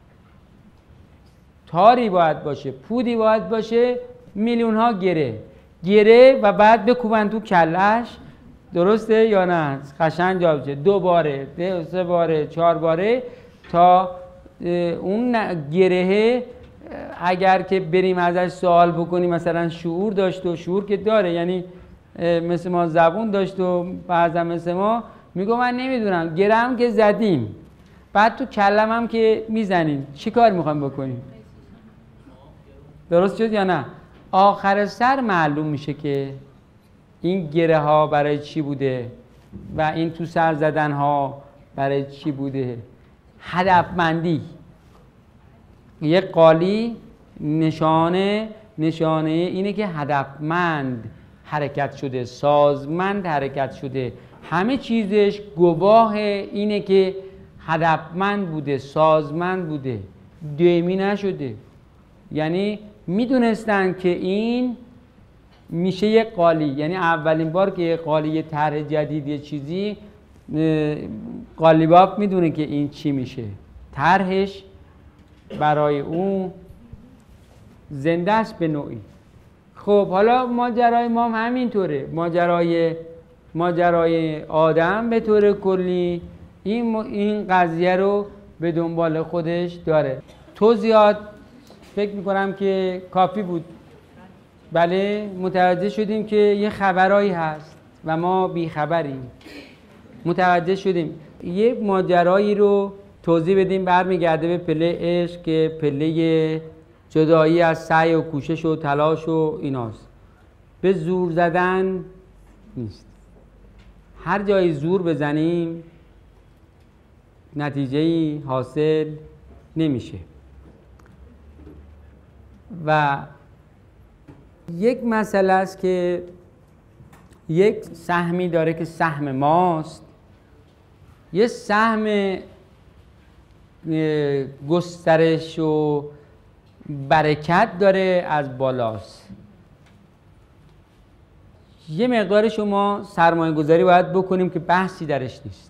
تاری باید باشه، پودی باید باشه، میلیون ها گره گره و بعد بکوبن تو کلش. درسته یا نه؟ قشنگ جا بشه دو باره، سه باره، چهار باره تا اون گرهه اگر که بریم ازش سوال بکنیم مثلا شعور داشت و شعور که داره، یعنی مثل ما زبون داشت و بعضا مثل ما میگو من نمیدونم، گرم که زدیم بعد تو کلم هم که میزنیم چی کار میخوایم بکنیم؟ درست شد یا نه؟ آخر سر معلوم میشه که این گره ها برای چی بوده و این تو سر زدن ها برای چی بوده. هدفمندی. یک قالی نشانه نشانه اینه که هدفمند حرکت شده، سازمند حرکت شده، همه چیزش گواه اینه که هدفمند بوده، سازمند بوده، دیمی نشده. یعنی میدونستن که این میشه یک قالی، یعنی اولین بار که یک قالی یه طرح جدید یه چیزی، قالیباف میدونه که این چی میشه، طرحش برای اون زنده است به نوعی. خب حالا ماجرای ما هم همینطوره، ماجرای ماجرای آدم به طور کلی این این قضیه رو به دنبال خودش داره. توضیحات فکر میکنم که کافی بود. بله متوجه شدیم که یه خبرایی هست و ما بیخبریم. متوجه شدیم یه ماجرایی رو توضیح بدیم، برمیگرده به پله عشق که پله جدایی از سعی و کوشش و تلاش و ایناست. به زور زدن نیست. هر جایی زور بزنیم نتیجه‌ای حاصل نمیشه. و یک مسئله است که یک سهمی داره که سهم ماست، یه سهم گسترش و برکت داره از بالاست. یه مقدار شما سرمایه گذاری باید بکنیم که بحثی درش نیست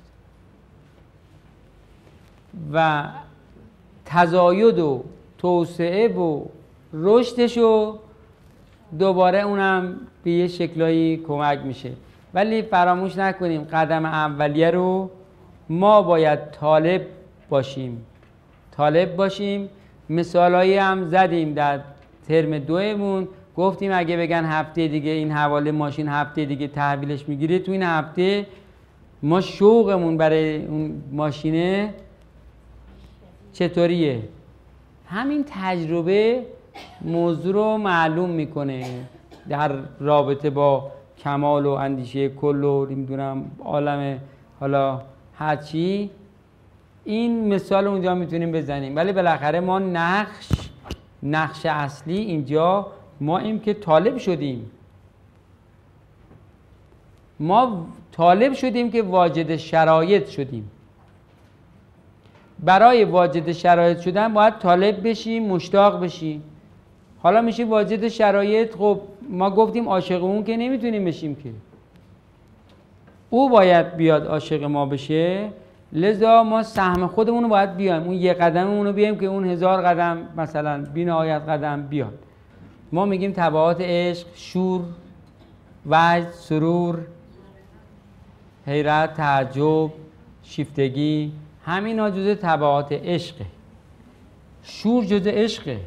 و تزاید و توسعه و رشدش و دوباره اونم به یه شکلایی کمک میشه. ولی فراموش نکنیم قدم اولیه رو ما باید طالب باشیم طالب باشیم. مثالایی هم زدیم در ترم دومون، گفتیم اگه بگن هفته دیگه این حواله ماشین هفته دیگه تحویلش میگیره، تو این هفته ما شوقمون برای اون ماشینه چطوریه؟ همین تجربه موضوع رو معلوم میکنه در رابطه با کمال و اندیشه کل و نمیدونم عالم حالا هرچی. این مثال اونجا میتونیم بزنیم، ولی بالاخره ما نقش نقش اصلی اینجا ما این که طالب شدیم. ما طالب شدیم که واجد شرایط شدیم. برای واجد شرایط شدن باید طالب بشیم، مشتاق بشیم. حالا میشه واجد شرایط، خب ما گفتیم عاشق اون که نمیتونیم بشیم که، او باید بیاد عاشق ما بشه. لذا ما سهم خودمون رو باید بیایم، اون یه قدممون رو بیایم که اون هزار قدم مثلا بی نهایت قدم بیاد. ما میگیم تبعات عشق: شور، وجد، سرور، حیرت، تعجب، شیفتگی. همین ها جزء تبعات عشقه. شور جزء عشقه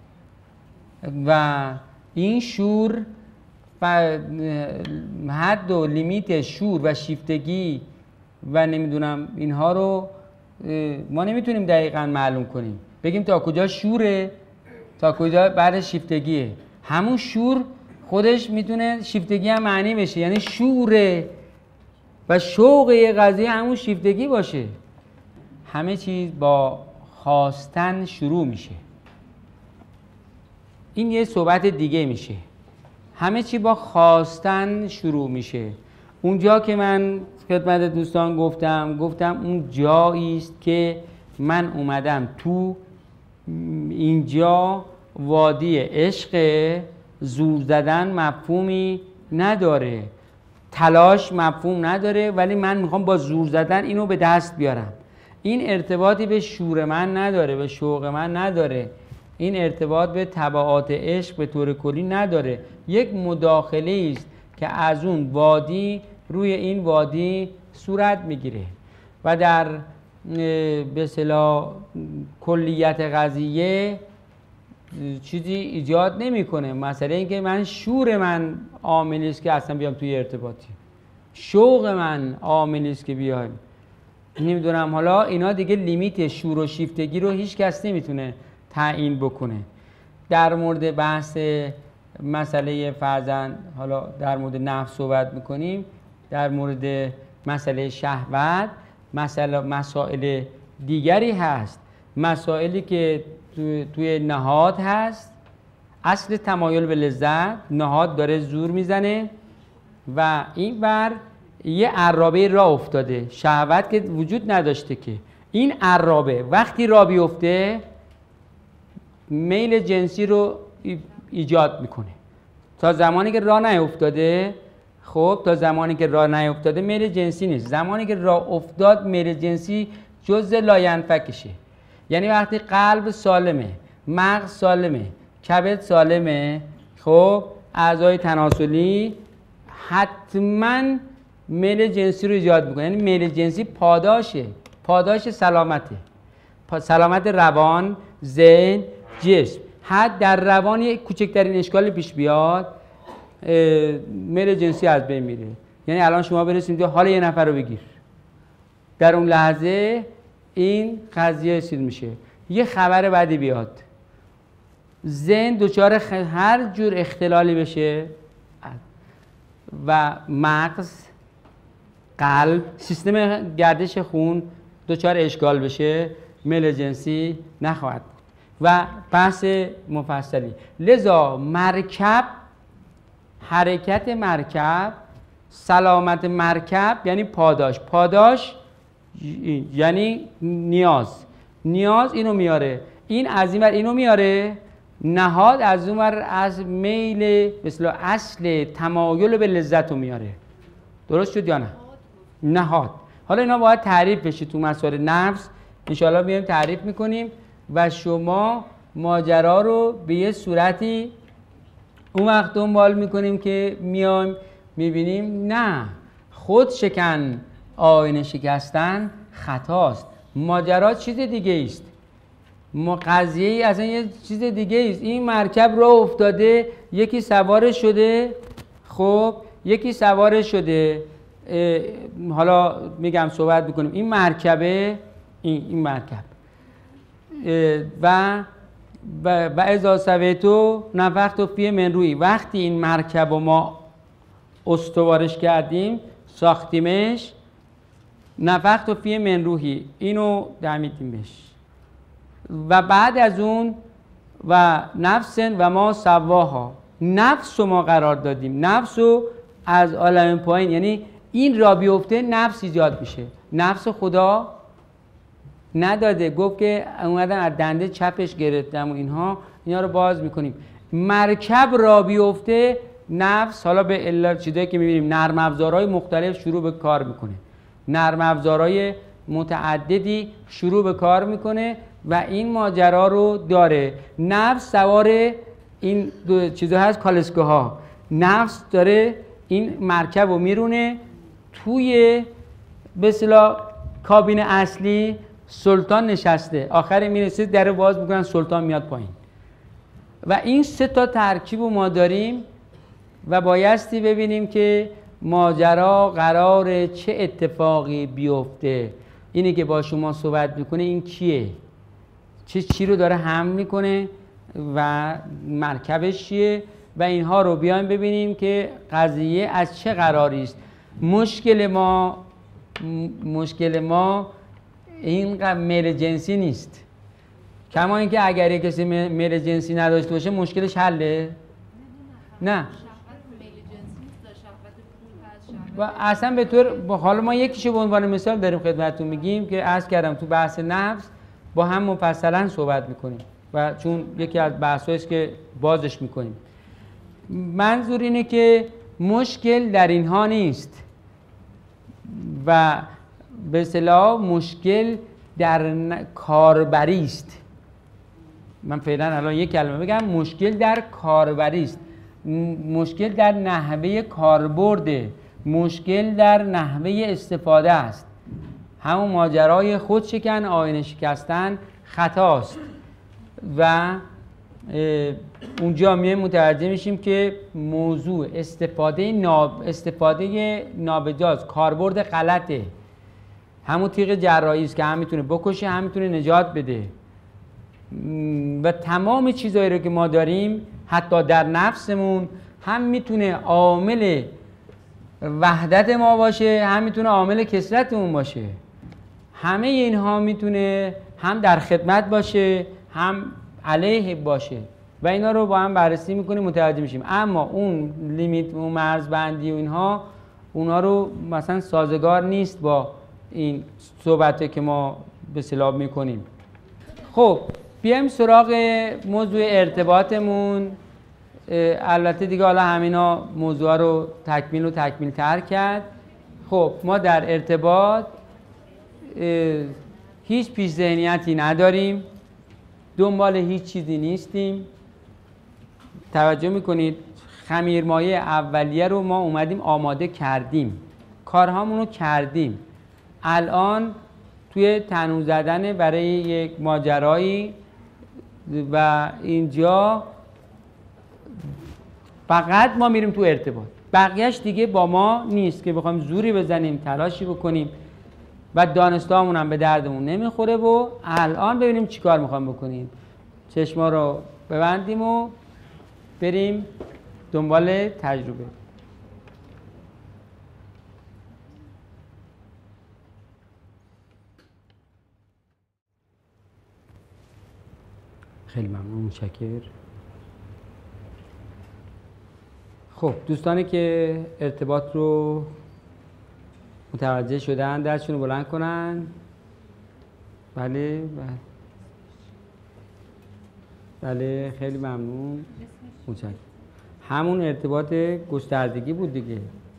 و این شور و حد و لیمیت شور و شیفتگی و نمیدونم اینها رو ما نمیتونیم دقیقاً معلوم کنیم، بگیم تا کجا شوره تا کجا بعد شیفتگیه. همون شور خودش میتونه شیفتگی هم معنی بشه، یعنی شوره و شوق یه قضیه همون شیفتگی باشه. همه چیز با خواستن شروع میشه. این یه صحبت دیگه میشه. همه چی با خواستن شروع میشه. اونجا که من خدمت دوستان گفتم گفتم اون جایی است که من اومدم تو اینجا وادی عشق، زور زدن مفهومی نداره، تلاش مفهوم نداره، ولی من میخوام با زور زدن اینو به دست بیارم. این ارتباطی به شور من نداره، به شوق من نداره، این ارتباط به تبعات عشق به طور کلی نداره. یک مداخله است که از اون وادی روی این وادی صورت میگیره و در به اصطلاح کلیت قضیه چیزی ایجاد نمیکنه. مثلا اینکه من شور من عاملی است که اصلا بیام توی ارتباطی، شوق من عاملی است که بیایم. نمیدونم حالا اینا دیگه لیمیت شور و شیفتگی رو هیچ کس نمیتونه تعیین بکنه. در مورد بحث مسئله فرزند حالا در مورد نفس صحبت میکنیم، در مورد مسئله شهوت مسئله مسائل دیگری هست، مسائلی که تو، توی نهاد هست. اصل تمایل به لذت، نهاد داره زور میزنه و این بر یه عرابه راه افتاده، شهوت که وجود نداشته که. این عرابه وقتی راه بیفته میل جنسی رو ایجاد میکنه. تا زمانی که راه نیفتاده، خب تا زمانی که راه نیفتاده میل جنسی نیست. زمانی که راه افتاد میل جنسی جزء لاینفکشه. یعنی وقتی قلب سالمه، مغز سالمه، کبد سالمه، خب اعضای تناسلی حتما میل جنسی رو ایجاد میکنه. یعنی میل جنسی پاداشه، پاداش سلامته، سلامت روان، ذهن، جسم. حد در روان یک کوچکترین اشکال پیش بیاد میل جنسی از بین میره. یعنی الان شما برسید حال یه نفر رو بگیر، در اون لحظه این قضیه چیز میشه. یه خبر بعدی بیاد، ذهن دچار خ... هر جور اختلالی بشه و مغز، قلب، سیستم گردش خون دچار اشکال بشه میل جنسی نخواهد بود و بحث مفصلی. لذا مرکب، حرکت مرکب، سلامت مرکب یعنی پاداش، پاداش یعنی نیاز، نیاز اینو میاره، این از این ور اینو میاره، نهاد از اون ور از میل مثلا اصل تمایل به لذت رو میاره. درست شد یا نه؟ نهاد. حالا اینا باید تعریف بشه تو مسائل نفس، انشاءالله میایم تعریف میکنیم و شما ماجرا رو به یه صورتی اون وقت دنبال میکنیم که میایم میبینیم نه، خود شکن آینه شکستن خطاست، ماجرا چیز دیگه است، قضیه ای از این یه چیز دیگه است. این مرکب راه افتاده، یکی سوار شده، خب یکی سوار شده، حالا میگم صحبت بکنیم این مرکبه، این, این مرکب و و و اذا سویتو نفخت فیه من روحی، وقتی این مرکب رو ما استوارش کردیم ساختیمش، نفخت فیه من روحی، اینو دمیدیم بهش و بعد از اون و نفس و ما سواها، نفس رو ما قرار دادیم، نفس رو از عالم پایین، یعنی این را بیفته نفس ایجاد میشه، نفس خدا نداده، گفت که اومدن از دنده چپش گرفتم و اینها، اینا رو باز میکنیم. مرکب را بیفته نفس، حالا به علت چیزایی که میبینیم نرم افزارهای مختلف شروع به کار میکنه، نرم افزارهای متعددی شروع به کار میکنه و این ماجرا رو داره. نفس سوار این دو چیزا هست، کالسکه ها، نفس داره این مرکب رو میرونه توی به اصطلاح کابین اصلی. سلطان نشسته، آخر میرسه در رو باز میکنن، سلطان میاد پایین و این سه تا ترکیب رو ما داریم و بایستی ببینیم که ماجرا قراره چه اتفاقی بیفته. اینی که با شما صحبت میکنه این کیه، چه چی رو داره حمل میکنه و مرکبش چیه و اینها رو بیایم ببینیم که قضیه از چه قراری است. مشکل ما مشکل ما این میل جنسی نیست، کما اینکه اگر کسی میل جنسی نداشته باشه مشکلش حله؟ نه، و اصلا به طور حالا ما یکیشو به عنوان مثال داریم خدمتتون میگیم که عرض کردم تو بحث نفس با هم مفصلا صحبت میکنیم و چون یکی از بحثایی است که بازش میکنیم. منظور اینه که مشکل در اینها نیست و به اصطلاح مشکل در کاربری است. من فعلا الان یک کلمه بگم، مشکل در کاربری است، مشکل در نحوه کاربرد، مشکل در نحوه استفاده است. همون ماجرای خود شکن آینه شکستن خطاست و اونجا میایم متوجه میشیم که موضوع استفاده ناب استفاده نابجاز، کاربرد غلطه. همون تیغ جراحی است که هم میتونه بکشه هم میتونه نجات بده و تمام چیزایی رو که ما داریم حتی در نفسمون هم میتونه عامل وحدت ما باشه، هم میتونه عامل کثرتمون باشه. همه اینها میتونه هم در خدمت باشه هم علیه باشه و اینا رو با هم بررسی میکنیم متوجه میشیم. اما اون لیمیت، اون مرزبندی و اینها، اونها رو مثلا سازگار نیست با این صحبته که ما به اصطلاح میکنیم. خب بیایم سراغ موضوع ارتباطمون. البته دیگه حالا همینا موضوع رو تکمیل و تکمیل تر کرد. خب ما در ارتباط هیچ پیش ذهنیتی نداریم، دنبال هیچ چیزی نیستیم. توجه میکنید خمیرمایه اولیه رو ما اومدیم آماده کردیم، کارهامون رو کردیم، الان توی تنو زدن برای یک ماجرایی و اینجا فقط ما میریم تو ارتباط، بقیهش دیگه با ما نیست که بخوایم زوری بزنیم تلاشی بکنیم و دانستهامون هم به دردمون نمیخوره. و الان ببینیم چیکار میخوایم بکنیم. چشما رو ببندیم و بریم دنبال تجربه. خیلی ممنون، متشکرم. خب دوستانی که ارتباط رو متوجه شدن دستشون رو بلند کنن. بله بله خیلی ممنون، متشکرم. همون ارتباط گستردگی بود دیگه.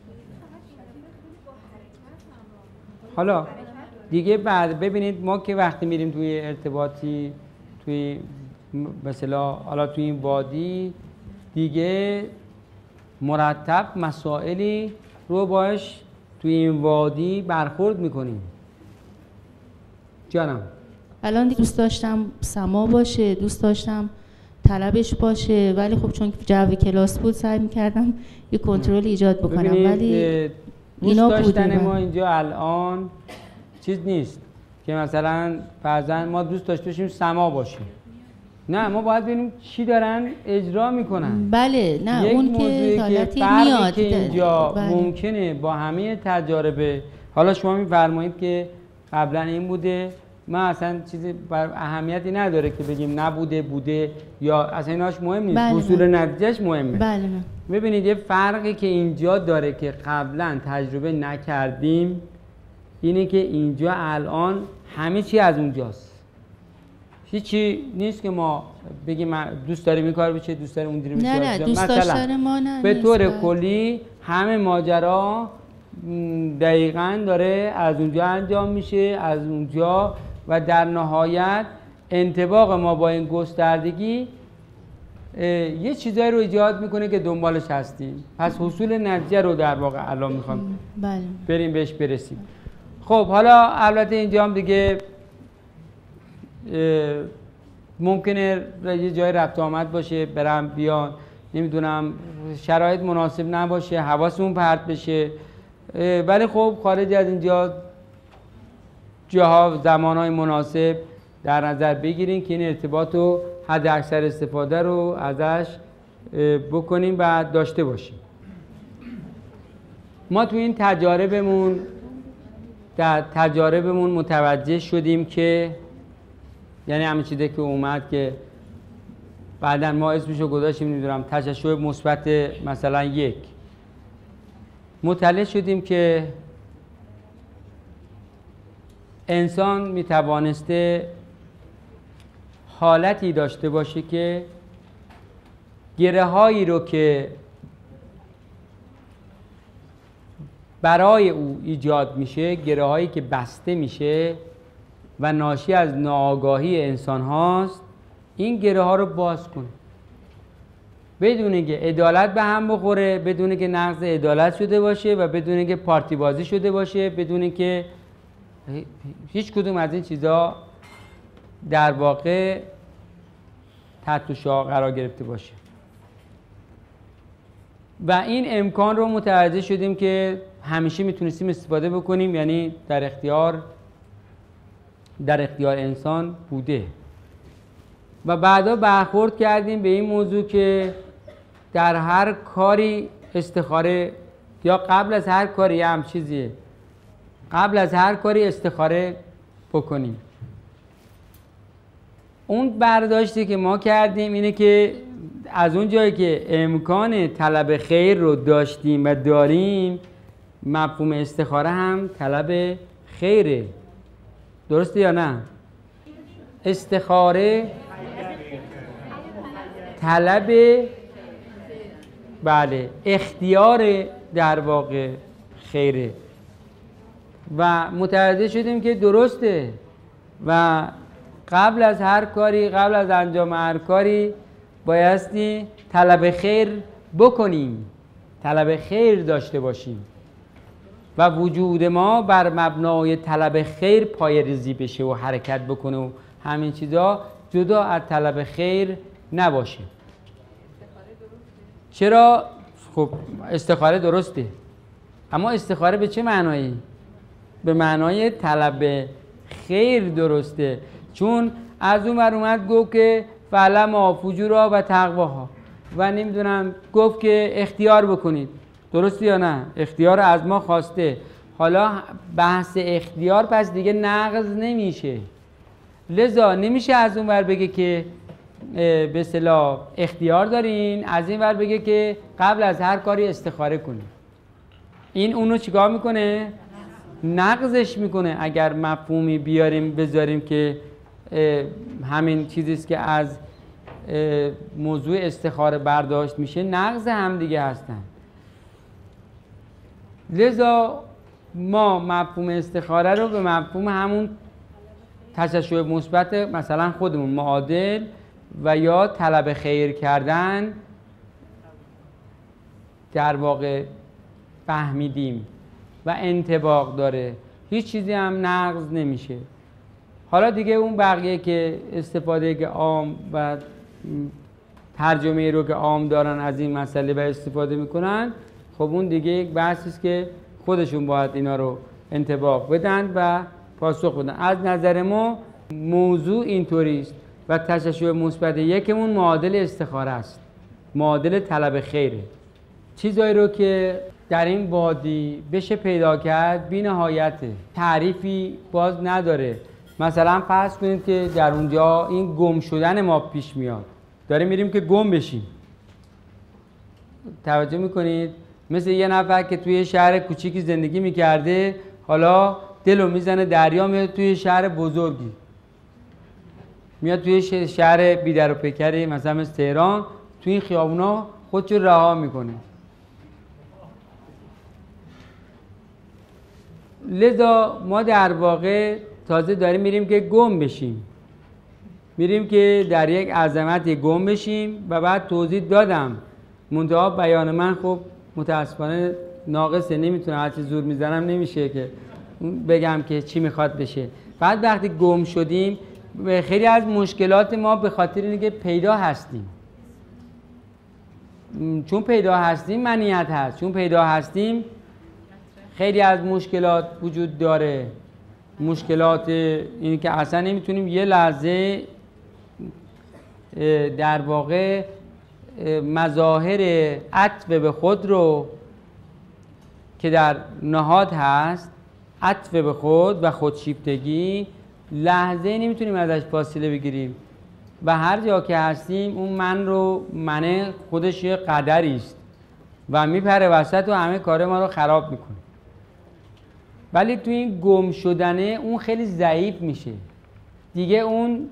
حالا دیگه بعد ببینید ما که وقتی میریم توی ارتباطی توی مثلا حالا توی این وادی دیگه مرتب مسائلی رو باش توی این وادی برخورد میکنیم. جانم الان دوست داشتم سما باشه، دوست داشتم طلبش باشه، ولی خب چون جو کلاس بود سعی میکردم یه کنترل ایجاد بکنم، ولی دوست داشتن ما اینجا الان چیز نیست که مثلا فرضاً ما دوست داشته باشیم سما باشه. نه، ما باید ببینیم چی دارن اجرا میکنن. بله نه اون که حالتی میاد که اینجا بله. ممکنه با همه تجارب، حالا شما میفرمایید که قبلا این بوده، ما اصلا چیزی بر اهمیتی نداره که بگیم نبوده بوده یا اصلا ایناش مهم نیست. بله اصول نتیجهش مهمه. بله. ببینید یه فرقی که اینجا داره که قبلا تجربه نکردیم اینه که اینجا الان همه چی از اونجاست. هیچی نیست که ما بگیم دوست داریم این کار بشه، دوست داریم اون دیره بشه. نه نه دوست داشتن ما نه به طور کلی همه ماجرا دقیقاً داره از اونجا انجام میشه، از اونجا، و در نهایت انطباق ما با این گستردگی یه چیزایی رو ایجاد میکنه که دنبالش هستیم. پس حصول نتیجه رو در واقع الان میخوام بله. بریم بهش برسیم. خب حالا البته اینجا هم دیگه ممکنه یه جای رفت آمد باشه، برم بیان، نمیدونم شرایط مناسب نباشه، حواسمون پرت بشه، ولی خب خارج از اینجا جاها زمانهای مناسب در نظر بگیریم که این ارتباط رو حد اکثر استفاده رو ازش بکنیم و داشته باشیم. ما تو این تجاربمون در تجاربمون متوجه شدیم که یعنی همین چیزی که اومد که بعداً ما اسمشو گذاشتیم نمیدونم تشعشع مثبت مثلا یک، مطلع شدیم که انسان میتوانسته حالتی داشته باشه که گره هایی رو که برای او ایجاد میشه، گره هایی که بسته میشه و ناشی از ناآگاهی انسان هاست، این گره ها رو باز کنه بدون که عدالت به هم بخوره، بدون که نقض عدالت شده باشه و بدون که پارتی بازی شده باشه، بدون که هیچ کدوم از این چیزا در واقع تحت شعاع قرار گرفته باشه. و این امکان رو متوجه شدیم که همیشه میتونستیم استفاده بکنیم، یعنی در اختیار در اختیار انسان بوده. و بعدا برخورد کردیم به این موضوع که در هر کاری استخاره، یا قبل از هر کاری هم چیزیه، قبل از هر کاری استخاره بکنیم. اون برداشتی که ما کردیم اینه که از اون جایی که امکان طلب خیر رو داشتیم و داریم، مفهوم استخاره هم طلب خیره. درسته یا نه؟ استخاره طلب، بله، اختیار در واقع خیره. و متوجه شدیم که درسته و قبل از هر کاری، قبل از انجام هر کاری بایستی طلب خیر بکنیم، طلب خیر داشته باشیم و وجود ما بر مبنای طلب خیر پایه‌ریزی بشه و حرکت بکنه و همین چیزا جدا از طلب خیر نباشه. چرا؟ خب استخاره درسته، اما استخاره به چه معنایی؟ به معنای طلب خیر درسته، چون از اون ور اومد گفت که فعلما فجورا و تقواها و نمیدونم گفت که اختیار بکنید. درسته یا نه؟ اختیار از ما خواسته. حالا بحث اختیار پس دیگه نقض نمیشه، لذا نمیشه از اون ور بگه که به اصطلاح اختیار دارین از این ور بگه که قبل از هر کاری استخاره کنین. این اونو چیکار میکنه؟ نقضش میکنه. اگر مفهومی بیاریم بذاریم که همین چیزیست که از موضوع استخاره برداشت میشه، نقض هم دیگه هستن. لذا ما مفهوم استخاره رو به مفهوم همون تشعشع مثبت مثلا خودمون معادل و یا طلب خیر کردن در واقع فهمیدیم و انطباق داره، هیچ چیزی هم نقض نمیشه. حالا دیگه اون بقیه که استفاده که عام و ترجمه رو که عام دارن از این مسئله و استفاده میکنن، خب اون دیگه یک بحثی است که خودشون باید اینا رو انطباق بدن و پاسخ بدن. از نظر ما موضوع اینطوری است و تشعشع مثبت یکمون معادل استخاره است، معادل طلب خیره. چیزایی رو که در این وادی بشه پیدا کرد بی نهایته، تعریفی باز نداره. مثلا فرض کنید که در اونجا این گم شدن ما پیش میاد، داریم میریم که گم بشیم. توجه میکنید؟ مثل یه نفر که توی شهر کوچیکی زندگی میکرده، حالا دلو میزنه دریا، میاد توی شهر بزرگی، میاد توی شهر بیدر و پیکری مثلا مثل تهران، توی این خیابونا خودشو رها میکنه. لذا ما در واقع تازه داریم میریم که گم بشیم، میریم که در یک عظمتی گم بشیم. و بعد توضیح دادم، منتها بیان من خب متاسفانه ناقصه، نمیتونم هرچی زور میزنم نمیشه که بگم که چی میخواد بشه. بعد وقتی گم شدیم خیلی از مشکلات ما به خاطر اینه که پیدا هستیم. چون پیدا هستیم منیت هست، چون پیدا هستیم خیلی از مشکلات وجود داره. مشکلات این که اصلا نمیتونیم یه لحظه در واقع مظاهر عطف به خود رو که در نهاد هست، عطف به خود و خودشیفتگی، لحظه نمیتونیم ازش فاصله بگیریم و هر جا که هستیم اون من رو منه خودش یه قدری است و میپره وسط و همه کار ما رو خراب میکنه. ولی تو این گم شدنه اون خیلی ضعیف میشه دیگه، اون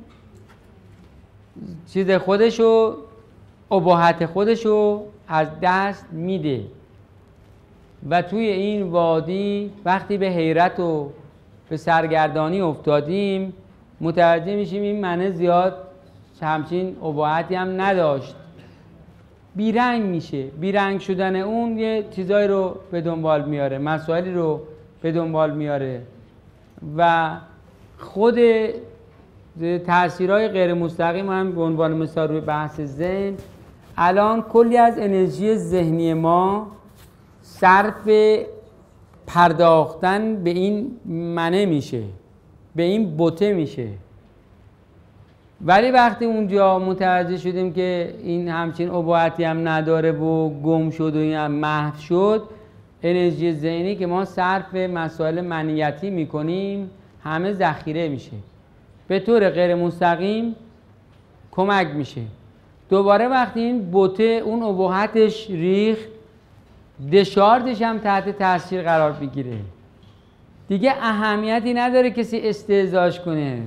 چیز خودشو، اباحت خودشو از دست میده و توی این وادی وقتی به حیرت و به سرگردانی افتادیم متوجه میشیم این منه زیاد همچین اباحتی هم نداشت، بیرنگ میشه. بیرنگ شدن اون یه چیزایی رو به دنبال میاره، مسائلی رو به دنبال میاره و خود تأثیرهای غیر مستقیم هم به عنوان مثال روی بحث ذهن، الان کلی از انرژی ذهنی ما صرف پرداختن به این منه میشه، به این بته میشه. ولی وقتی اونجا متوجه شدیم که این همچین اباحتی هم نداره و گم شد و این هم محو شد، انرژی ذهنی که ما صرف مسائل منیتی میکنیم همه ذخیره میشه، به طور غیر مستقیم کمک میشه. دوباره وقتی این بوته اون اباحتش ریخت، دشاردش هم تحت تاثیر قرار بگیره، دیگه اهمیتی نداره کسی استهزاش کنه.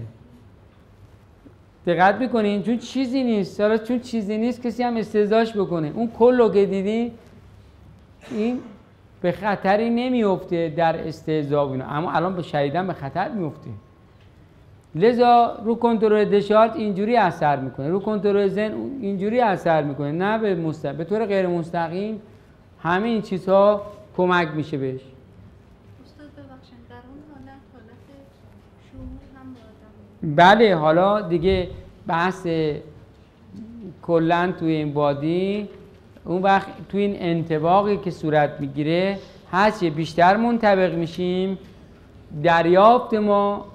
دقت میکنین؟ چون چیزی نیست، حالا چون چیزی نیست کسی هم استهزاش بکنه. اون کلو که دیدی این به خطری نمیفته در استهزا و اینا، اما الان به شدیداً به خطر میفته. لذا رو کنترل دشارت اینجوری اثر میکنه، رو کنترل ذهن اینجوری اثر میکنه، نه به مستقیم، به طور غیر مستقیم همه این چیزها کمک میشه بهش. استاد ببخشید در اون حالت حالت شعور هم به آدم. بله، حالا دیگه بحث کلاً توی این وادی، اون وقت توی این انطباقی که صورت میگیره هرچی بیشتر منطبق میشیم دریافت ما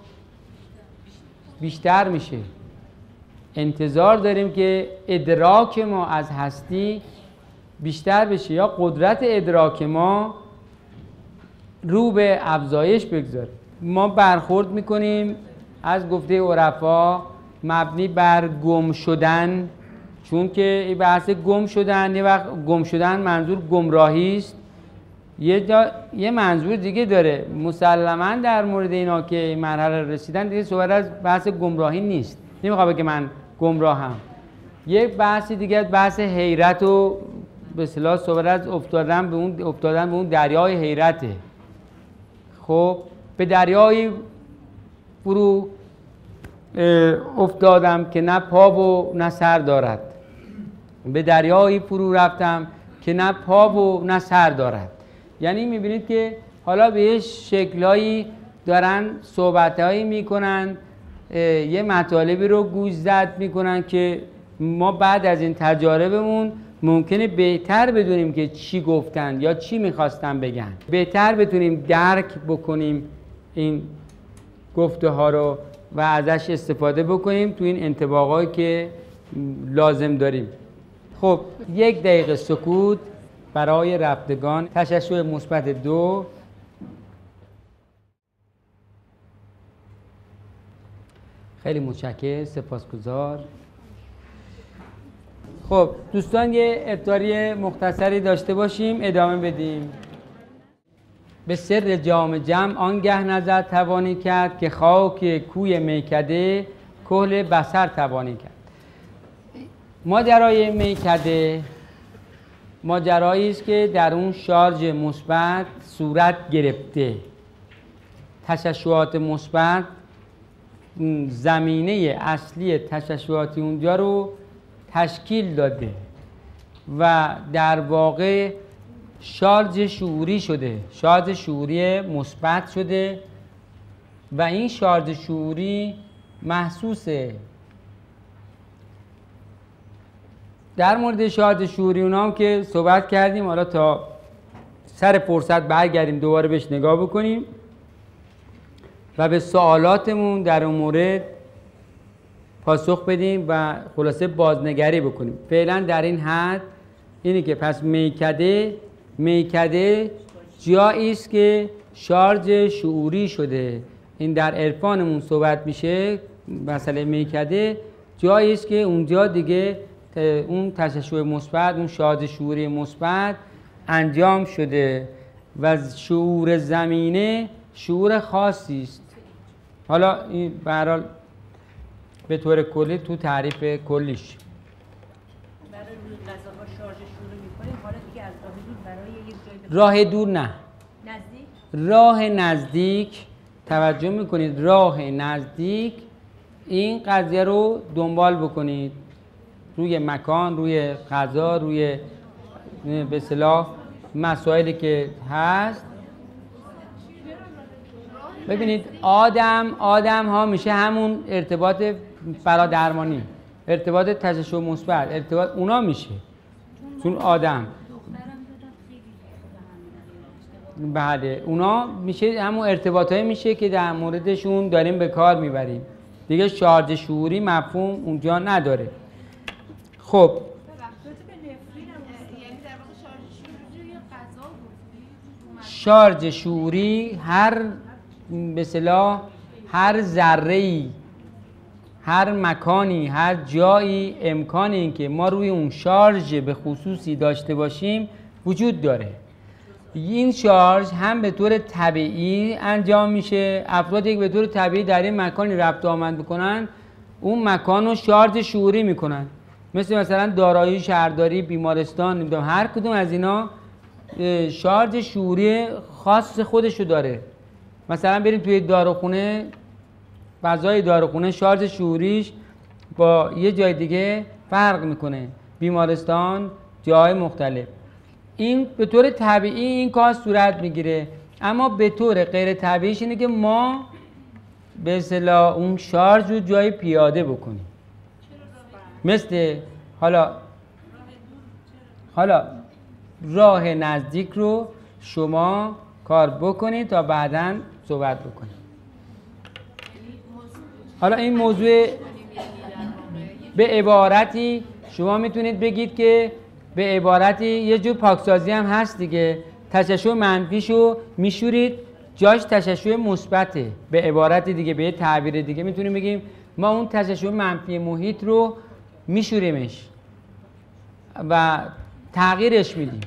بیشتر میشه. انتظار داریم که ادراک ما از هستی بیشتر بشه یا قدرت ادراک ما رو به افزایش بگذاره. ما برخورد میکنیم از گفته عرفا مبنی بر گم شدن، چون که این بحث گم شدن، یه وقت گم شدن منظور گمراهی است، یه جا یه منظور دیگه داره. مسلماً در مورد اینا که این مرحله رسیدن دیگه صحبت از بحث گمراهی نیست، نمیخوام بگم من گمراهم. یک بحث دیگه بحث حیرت و به اصطلاح صحبت از افتادن به اون افتادن به اون دریای حیرته. خب به دریای فرو افتادم که نه پا و نه سر دارد، به دریایی فرو رفتم که نه پا و نه سر دارد. یعنی میبینید که حالا به یه شکلایی دارن صحبتهایی میکنن، یه مطالبی رو گوش زد میکنن که ما بعد از این تجاربمون ممکنه بهتر بدونیم که چی گفتن یا چی میخواستن بگن، بهتر بتونیم درک بکنیم این گفته ها رو و ازش استفاده بکنیم تو این انطباقایی که لازم داریم. خب یک دقیقه سکوت برای رفتگان. تشعشع مثبت دو. خیلی متشکرم، سپاسگزار. خب دوستان یه افطاری مختصری داشته باشیم، ادامه بدیم. به سر جام جم آنگه نظر توانی کرد که خاک کوی میکده کحل بصر توانی کرد. ماجرای میکده ماجرایی است که در اون شارژ مثبت صورت گرفته. تشعشعات مثبت زمینه اصلی تشعشعاتی اونجا رو تشکیل داده و در واقع شارژ شعوری شده، شارژ شعوری مثبت شده و این شارژ شعوری محسوسه. در مورد شارژ شعوری اونا هم که صحبت کردیم، حالا تا سر فرصت برگردیم دوباره بهش نگاه بکنیم و به سوالاتمون در اون مورد پاسخ بدیم و خلاصه بازنگری بکنیم. فعلا در این حد اینه که پس میکده میکده جایی است که شارژ شعوری شده. این در عرفانمون صحبت میشه، مسئله میکده جایی است که اونجا دیگه اون تشعشع مثبت، اون شارژ شعوری مثبت انجام شده و شعور زمینه شعور خاصی است. حالا این به هر حال به طور کلی تو تعریف کلیش برای روی غذاها شارژ شروع می‌کنیم. حالا دیگه از راه دور برای یک جای راه دور نه، نزدیک راه نزدیک توجه میکنید. راه نزدیک این قضیه رو دنبال بکنید روی مکان، روی غذا، روی به اصطلاح مسائلی که هست. ببینید آدم آدم ها میشه همون ارتباط فرادرمانی، ارتباط تشعشع مثبت، ارتباط اونا میشه چون آدم بله اونا میشه همون ارتباطایی میشه که در موردشون داریم به کار میبریم دیگه. شارژ شعوری مفهوم اونجا نداره. خب شارژ شعوری هر به اصطلاح هر ذره‌ای، هر مکانی، هر جایی امکان این که ما روی اون شارژ به خصوصی داشته باشیم وجود داره. این شارژ هم به طور طبیعی انجام میشه. افرادی که به طور طبیعی در این مکانی رفت آمد بکنن اون مکان رو شارژ شعوری میکنن، مثل مثلا دارایی، شهرداری، بیمارستان، نمیدونم هر کدوم از اینا شارژ شعوری خاص خودشو داره. مثلا بریم توی داروخونه، فضای داروخونه شارژ شعوریش با یه جای دیگه فرق میکنه، بیمارستان، جای مختلف. این به طور طبیعی این کار صورت میگیره، اما به طور غیر طبیعیش اینه که ما به اصطلاح اون شارژ رو جای پیاده بکنیم. مثل حالا حالا راه نزدیک رو شما کار بکنید تا بعداً صحبت بکنید. حالا این موضوع به عبارتی شما میتونید بگید که به عبارتی یه جور پاکسازی هم هست دیگه. تشعشع منفیشو میشورید جاش تشعشع مثبته. به عبارت دیگه، به یه تعبیر دیگه میتونیم بگیم ما اون تشعشع منفی محیط رو میشوریمش و تغییرش میدیم.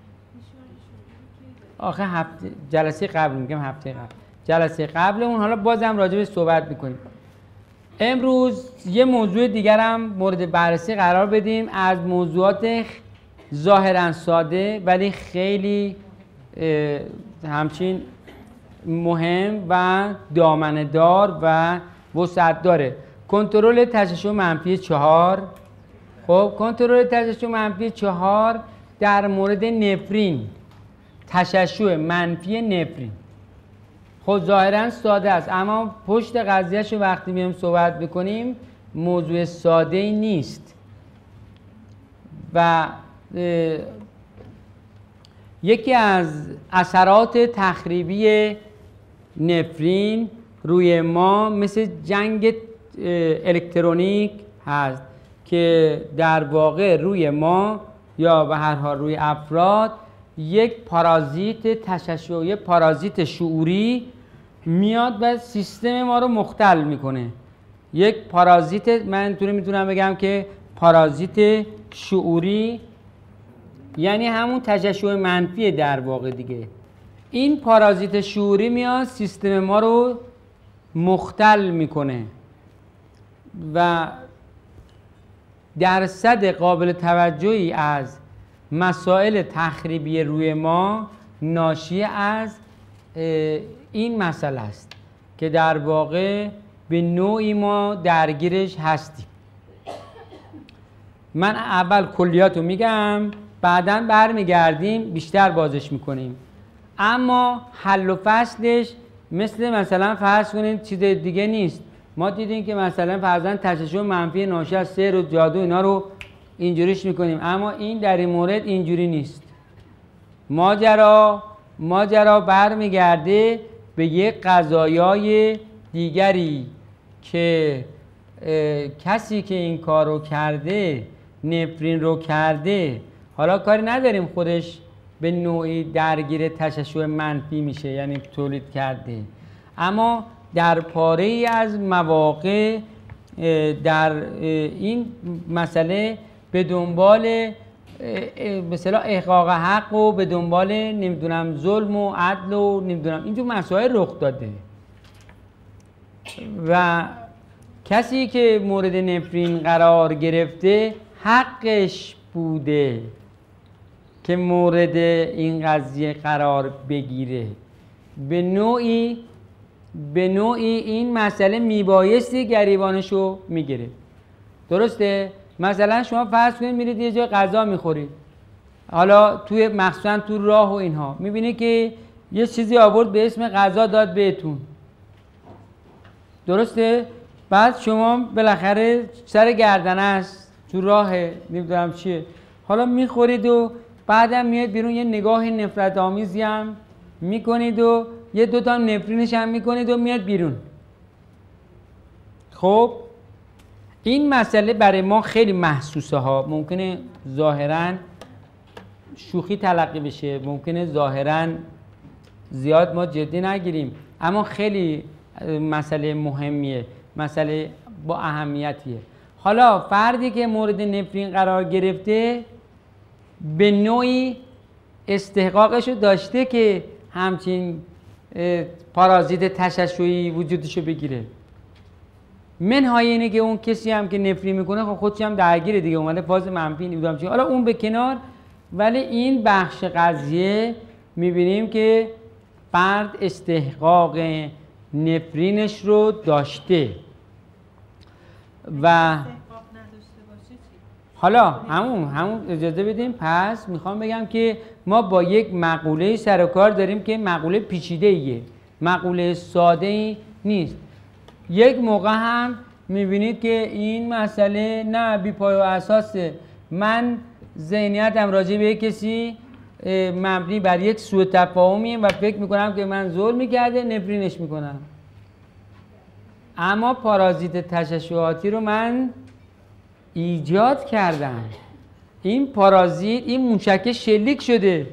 آخه هفته جلسه قبل میگم هفته قبل جلسه قبل اون حالا بازم راجع به صحبت میکنیم. امروز یه موضوع دیگر هم مورد بررسی قرار بدیم از موضوعات ظاهرا ساده ولی خیلی همچین مهم و دامنه دار و وسعت داره. کنترل تشعشع منفی چهار. خب کنترل تشعشع منفی چهار در مورد نفرین، تشعشع منفی نفرین. خب ظاهرا ساده است اما پشت قضیهش رو وقتی میایم صحبت بکنیم موضوع ساده ای نیست و یکی از اثرات تخریبی نفرین روی ما مثل جنگ الکترونیک هست که در واقع روی ما یا به هر حال روی افراد یک پارازیت تشعشع، یک پارازیت شعوری میاد و سیستم ما رو مختل میکنه. یک پارازیت، من اینطوری میتونم بگم که پارازیت شعوری یعنی همون تشعشع منفی در واقع دیگه. این پارازیت شعوری میاد سیستم ما رو مختل میکنه و درصد قابل توجهی از مسائل تخریبی روی ما ناشی از این مسئله است که در واقع به نوعی ما درگیرش هستیم. من اول کلیات رو میگم بعداً برمیگردیم بیشتر بازش میکنیم، اما حل و فصلش مثل مثلا فرض کنید چیز دیگه نیست. ما دیدیم که مثلا فرضاً تشعشع منفی ناشی از سحر و جادو اینا رو اینجوریش میکنیم، اما این در این مورد اینجوری نیست. ماجرا ماجرا برمیگرده به یک قضایای دیگری که کسی که این کار رو کرده، نفرین رو کرده، حالا کاری نداریم خودش به نوعی درگیر تشعشع منفی میشه یعنی تولید کرده، اما در پاره ای از مواقع در این مسئله به دنبال مثلا احقاق حق و به دنبال نمیدونم ظلم و عدل و نمیدونم اینجور مسائل رخ داده و کسی که مورد نفرین قرار گرفته حقش بوده که مورد این قضیه قرار بگیره. به نوعی به نوعی این مسئله میبایستی گریبانشو میگیره. درسته؟ مثلا شما فرض کنید میرید یه جای غذا میخورید، حالا توی مخصوصا تو راه و اینها میبینید که یه چیزی آورد به اسم غذا داد بهتون، درسته؟ بعد شما بالاخره سر گردنه است تو راه نمیدونم چیه، حالا میخورید و بعدم میاد بیرون یه نگاه نفرت آمیزی هم میکنید و یه دوتا نفرینش هم میکنید و میاد بیرون. خب این مسئله برای ما خیلی محسوسه ها، ممکنه ظاهراً شوخی تلقی بشه، ممکنه ظاهراً زیاد ما جدی نگیریم، اما خیلی مسئله مهمیه، مسئله با اهمیتیه. حالا فردی که مورد نفرین قرار گرفته به نوعی استحقاقشو داشته که همچین پارازیت تشعشعی وجودشو بگیره. منهای اینه که اون کسی هم که نفرین میکنه خب خودش هم درگیره دیگه، اومده فاز منفی نمیدونم چی، حالا اون به کنار، ولی این بخش قضیه میبینیم که فرد استحقاق نفرینش رو داشته و حالا همون همون اجازه بدیم. پس میخوام بگم که ما با یک مقوله سر و کار داریم که مقوله پیچیده ایه، مقوله ساده ای نیست. یک موقع هم میبینید که این مسئله نه بی پای و اساسه، من ذهنیتم راجع به کسی مبنی بر یک سوء تفاهمیه و فکر میکنم که من ظلم میکرده نفرینش میکنم، اما پارازیت تشعشعاتی رو من ایجاد کردم. این پارازیت، این موشک شلیک شده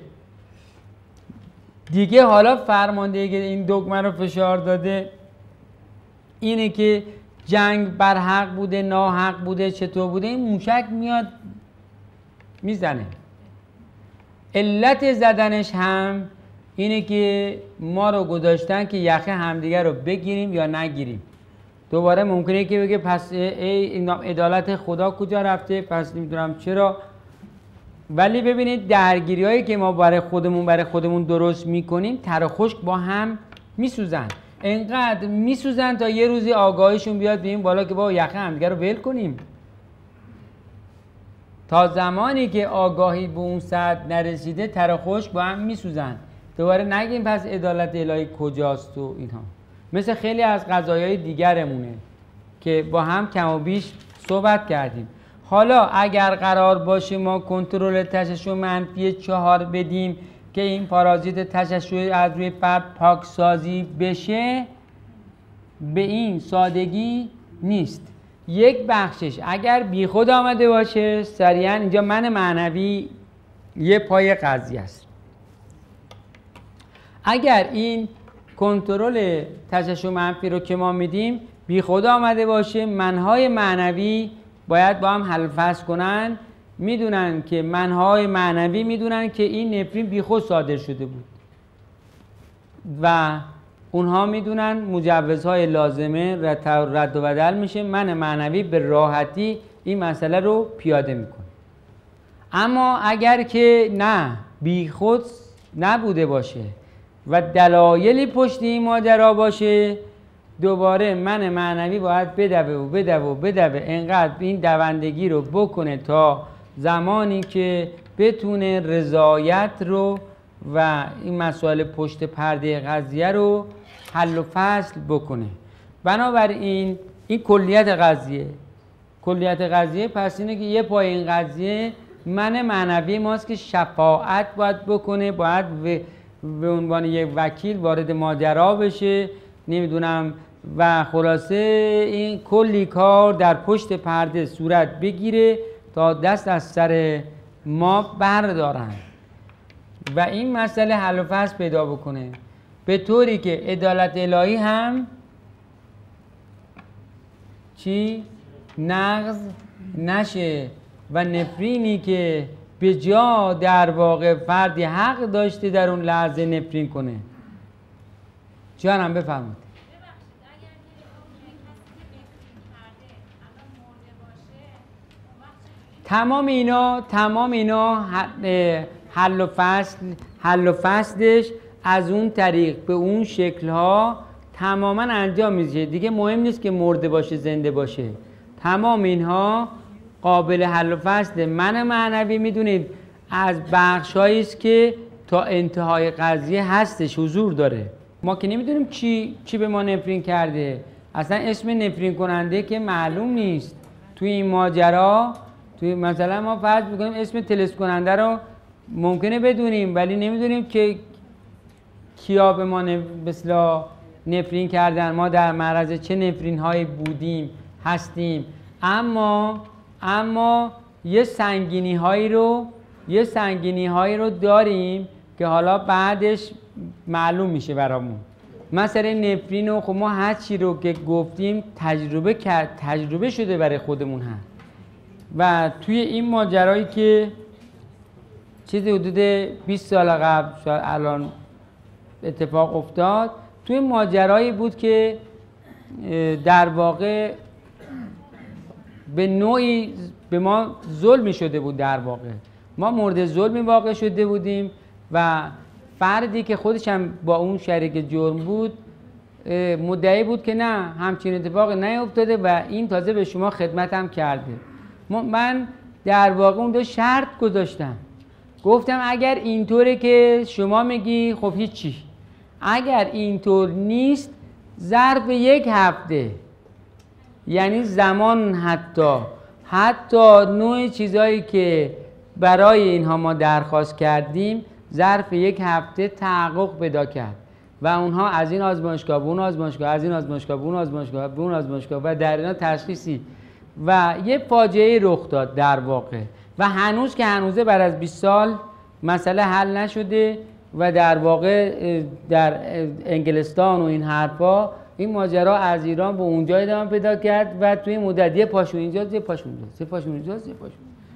دیگه، حالا فرماندهی که این دگمه رو فشار داده اینه که جنگ بر حق بوده ناحق بوده چطور بوده، این موشک میاد میزنه. علت زدنش هم اینه که ما رو گذاشتن که یخه همدیگر رو بگیریم یا نگیریم. دوباره ممکنه که بگه پس ای عدالت خدا کجا رفته، پس نمیدونم چرا. ولی ببینید درگیری هایی که ما برای خودمون برای خودمون درست میکنیم تر و خشک با هم میسوزن، انقدر میسوزن تا یه روزی آگاهیشون بیاد ببین بالا که با یخه همدیگر رو ول کنیم. تا زمانی که آگاهی به اون سطح نرسیده تر و خشک با هم میسوزن. دوباره نگیم پس عدالت الهی کجاست و اینها. مثل خیلی از قضایای دیگرمونه که با هم کم و بیش صحبت کردیم. حالا اگر قرار باشه ما کنترل تشعشع منفی چهار بدیم که این پارازیت تشعشعی از روی فرد پاکسازی بشه، به این سادگی نیست. یک بخشش اگر بیخود آمده باشه، سریعا اینجا من معنوی یه پای قضیه است. اگر این کنترل تشعشع منفی رو که ما میدیم بیخود آمده باشه، منهای معنوی باید با هم حل فصل کنن. میدونن که منهای معنوی میدونن که این نفرین بیخود صادر شده بود و اونها میدونن مجوزهای لازمه رد و بدل میشه. من معنوی به راحتی این مسئله رو پیاده میکنه. اما اگر که نه بیخود نبوده باشه و دلایلی پشت این ماجرا باشه، دوباره من معنوی باید بدوه و بدوه و بدوه انقدر این دوندگی رو بکنه تا زمانی که بتونه رضایت رو و این مسائل پشت پرده قضیه رو حل و فصل بکنه. بنابراین این کلیت قضیه کلیت قضیه پس اینه که یه پای این قضیه من معنوی ماست که شفاعت باید بکنه، باید به عنوان یک وکیل وارد ماجرا بشه، نمیدونم، و خلاصه این کلی کار در پشت پرده صورت بگیره تا دست از سر ما بردارن و این مسئله حل و فصل پیدا بکنه، به طوری که عدالت الهی هم چی؟ نقض نشه و نفرینی که به جا در واقع فردی حق داشته در اون لحظه نفرین کنه. جانم بفرمایید. تمام اینا تمام اینا حل و فصل حل و فصلش از اون طریق به اون شکل‌ها تماما انجام میشه دیگه. مهم نیست که مرده باشه زنده باشه، تمام اینها قابل حل و فصل. من معنوی میدونید از بخش‌هایی است که تا انتهای قضیه هستش، حضور داره. ما که نمیدونیم چی چی به ما نفرین کرده، اصلا اسم نفرین کننده که معلوم نیست توی این ماجرا. توی مثلا ما فرض میکنیم اسم طلسم کننده رو ممکنه بدونیم ولی نمیدونیم که کیا به ما مثلا نفرین کردن، ما در معرض چه نفرین هایی بودیم هستیم. اما اما یه سنگینی هایی رو یه سنگینی هایی رو داریم که حالا بعدش معلوم میشه برامون. مثلا نفرین رو خب ما هر چی رو که گفتیم تجربه کرد تجربه شده برای خودمون هم. و توی این ماجرایی که چیزی حدود بیست سال قبل شاید الان اتفاق افتاد، توی ماجرایی بود که در واقع به نوعی به ما ظلمی شده بود. در واقع ما مورد ظلمی واقع شده بودیم و فردی که خودش هم با اون شریک جرم بود مدعی بود که نه همچین اتفاقی نیفتاده و این تازه به شما خدمت هم کرده. من در واقع اون دو شرط گذاشتم، گفتم اگر اینطوره که شما میگی خب هیچی، اگر اینطور نیست ظرف یک هفته، یعنی زمان حتی حتی نوع چیزایی که برای اینها ما درخواست کردیم ظرف یک هفته تحقق پیدا کرد و اونها از این آزمایشگاه به اون آزمایشگاه، از این آزمایشگاه به اون آزمایشگاه به اون آزمایشگاه و در اینا تشخیصی و یه فاجعه رخ داد در واقع و هنوز که هنوزه بعد از بیست سال مسئله حل نشده و در واقع در انگلستان و این حرفا این ماجرا از ایران به اونجا ادامه پیدا کرد و توی مدت یه پاشون اینجا، یه پاشون اینجا، یه پاشون اینجا، یه پاشون.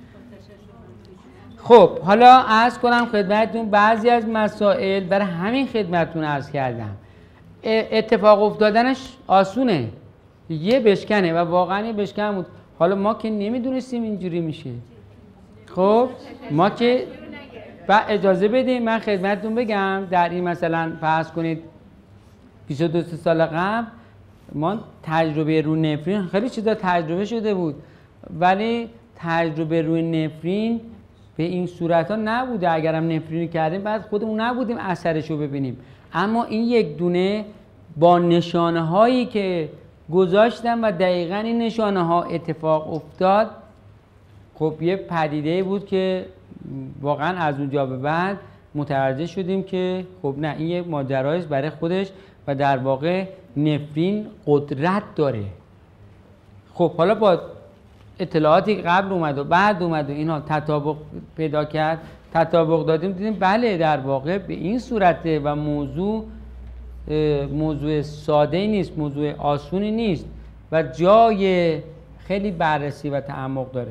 خب حالا عرض کنم خدمتتون بعضی از مسائل برای همین خدمتتون عرض کردم. اتفاق افتادنش آسونه، یه بشکنه و واقعا یه بشکن بود. حالا ما که نمیدونستیم اینجوری میشه. خب ما که و اجازه بدیم من خدمتتون بگم در این مثلا فرض کنید بیست و دو سال قبل ما تجربه روی نفرین خیلی چیزا تجربه شده بود، ولی تجربه روی نفرین به این صورت ها نبوده. اگرم نفرین کردیم بعد خودمون نبودیم اثرش رو ببینیم، اما این یک دونه با نشانه هایی که گذاشتم و دقیقاً این نشانه ها اتفاق افتاد. خب یه پدیده بود که واقعاً از اونجا به بعد متوجه شدیم که خب نه این یه ماجرایی است برای خودش و در واقع نفرین قدرت داره. خب حالا با اطلاعاتی قبل اومد و بعد اومد و اینا تطابق پیدا کرد، تطابق دادیم دیدیم بله در واقع به این صورته و موضوع موضوع ساده نیست، موضوع آسونی نیست و جای خیلی بررسی و تعمق داره.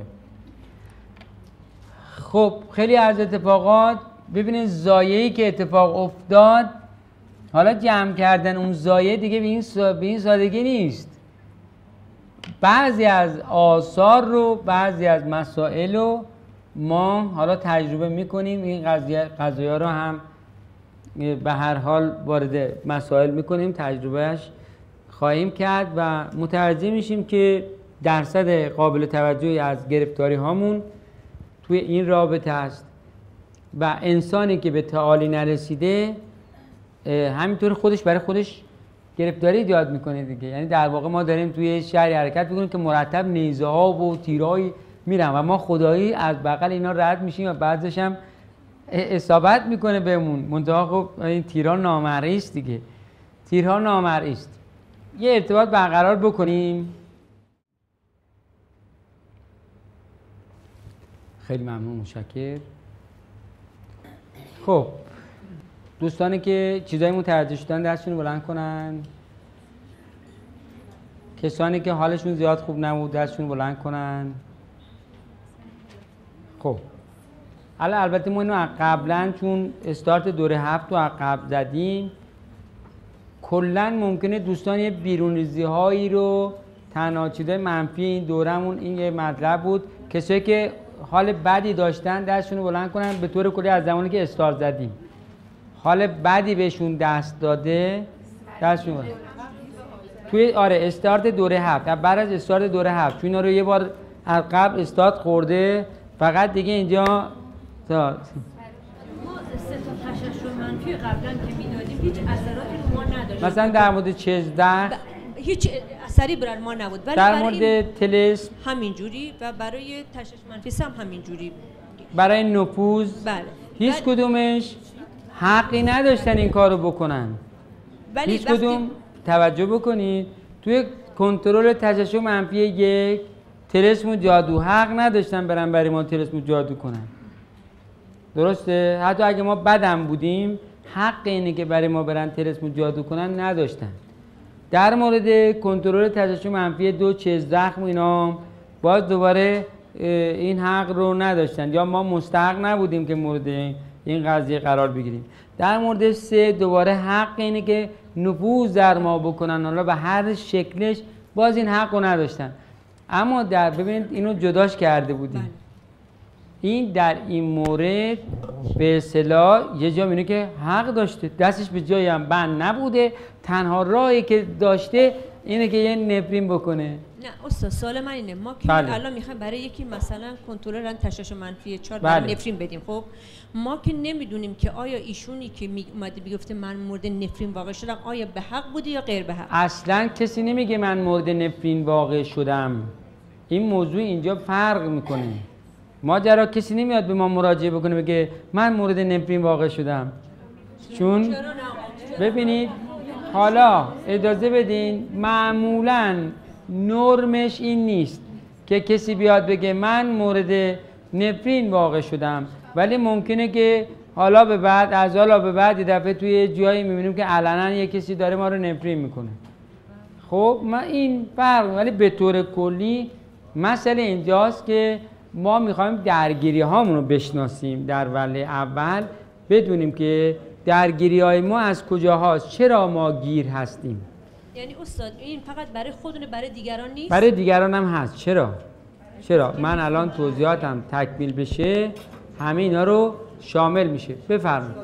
خب خیلی از اتفاقات ببینید زایه‌ای که اتفاق افتاد، حالا جمع کردن اون زایه دیگه به این به این سادگی نیست. بعضی از آثار رو، بعضی از مسائل رو ما حالا تجربه میکنیم، این قضیه قضایا رو هم به هر حال وارد مسائل میکنیم، تجربهش خواهیم کرد و متوجه میشیم که درصد قابل توجهی از گرفتاری هامون توی این رابطه است و انسانی که به تعالی نرسیده همینطور خودش برای خودش گرفتاری ایجاد میکنه دیگه. یعنی در واقع ما داریم توی شهری حرکت میکنیم که مرتب نیزه ها و تیرهای میرن و ما خدایی از بغل اینا رد میشیم و بعضش هم اصابت میکنه بهمون. منتها خب این تیرها نامرئی است دیگه، تیرها نامرئی است. یه ارتباط برقرار بکنیم. خیلی ممنون، متشکرم. خب دوستانی که چیزایی متوجه شدن دستشون رو بلند کنن. کسانی که حالشون زیاد خوب نبود دستشون رو بلند کنن. خب حالا البته ما اینو قبلا چون استارت دوره هفت رو قبل زدیم، کلا ممکنه دوستان یه بیرونریزی هایی رو تنها چیزای منفی این دورمون این یه مطلب بود. کسایی که حال بدی داشتن دستشون رو بلند کنن. به طور کلی از زمانی که استارت زدیم حال بدی بهشون دست داده دستشون بلند. توی آره استارت دوره هفت، بعد از استارت دوره هفت چون اینا رو یه بار از قبل استارت خورده، فقط دیگه اینجا تا ما سه تا تشخص منفی قبلا که میدادیم هیچ اثراتی رو ما نداشت. مثلا در مورد چهارده هیچ اثری بر ما نبود، ولی در مورد تلسم همینجوری و برای تشخیص منفی هم همینجوری. برای نفوذ بله هیچ کدومش حقی نداشتن این کارو بکنن. ولی هیچ کدوم توجه بکنید توی کنترل تشعشع منفی یک تلسم و جادو حق نداشتن برن برای ما تلسم و جادو کنن. درسته؟ حتی اگه ما بدم بودیم حق اینه که برای ما برن تلسم و جادو کنن نداشتن. در مورد کنترل تشعشع منفی دو چه زخم و اینا باز دوباره این حق رو نداشتن یا ما مستحق نبودیم که مورد این قضیه قرار بگیریم. در مورد سه دوباره حق اینه که نفوذ در ما بکنن، حالا به هر شکلش باز این حق رو نداشتن. اما در ببینید اینو جداش کرده بودیم. این در این مورد به اصطلاح یه جا میونه که حق داشته، دستش به جایی هم بند نبوده، تنها راهی که داشته اینه که یه نفرین بکنه. نه استاد سوال من اینه، ما که بله. الان میخوایم برای یکی مثلا کنترل تشعشع منفی چهار بله. برای نفرین بدیم، خب ما که نمیدونیم که آیا ایشونی که می اومده میگفته من مورد نفرین واقع شدم آیا به حق بوده یا غیر به حق؟ اصلا کسی نمیگه من مورد نفرین واقع شدم. این موضوع اینجا فرق میکنه. ماجرا کسی نمیاد به ما مراجعه بکنه بگه من مورد نفرین واقع شدم. چون ببینید حالا اجازه بدین معمولاً نرمش این نیست که کسی بیاد بگه من مورد نفرین واقع شدم، ولی ممکنه که حالا به بعد از حالا به بعد یه دفعه توی جایی میبینیم که علنا یه کسی داره ما رو نفرین میکنه. خب من این فرق، ولی به طور کلی مسئله اینجاست که ما میخوایم درگیری هامون رو بشناسیم در وله اول، بدونیم که درگیری های ما از کجا هاست، چرا ما گیر هستیم. یعنی استاد این فقط برای خودونه، برای دیگران نیست؟ برای دیگران هم هست. چرا؟ چرا؟ من الان توضیحاتم تکمیل بشه همه اینا رو شامل میشه. بفرمایید.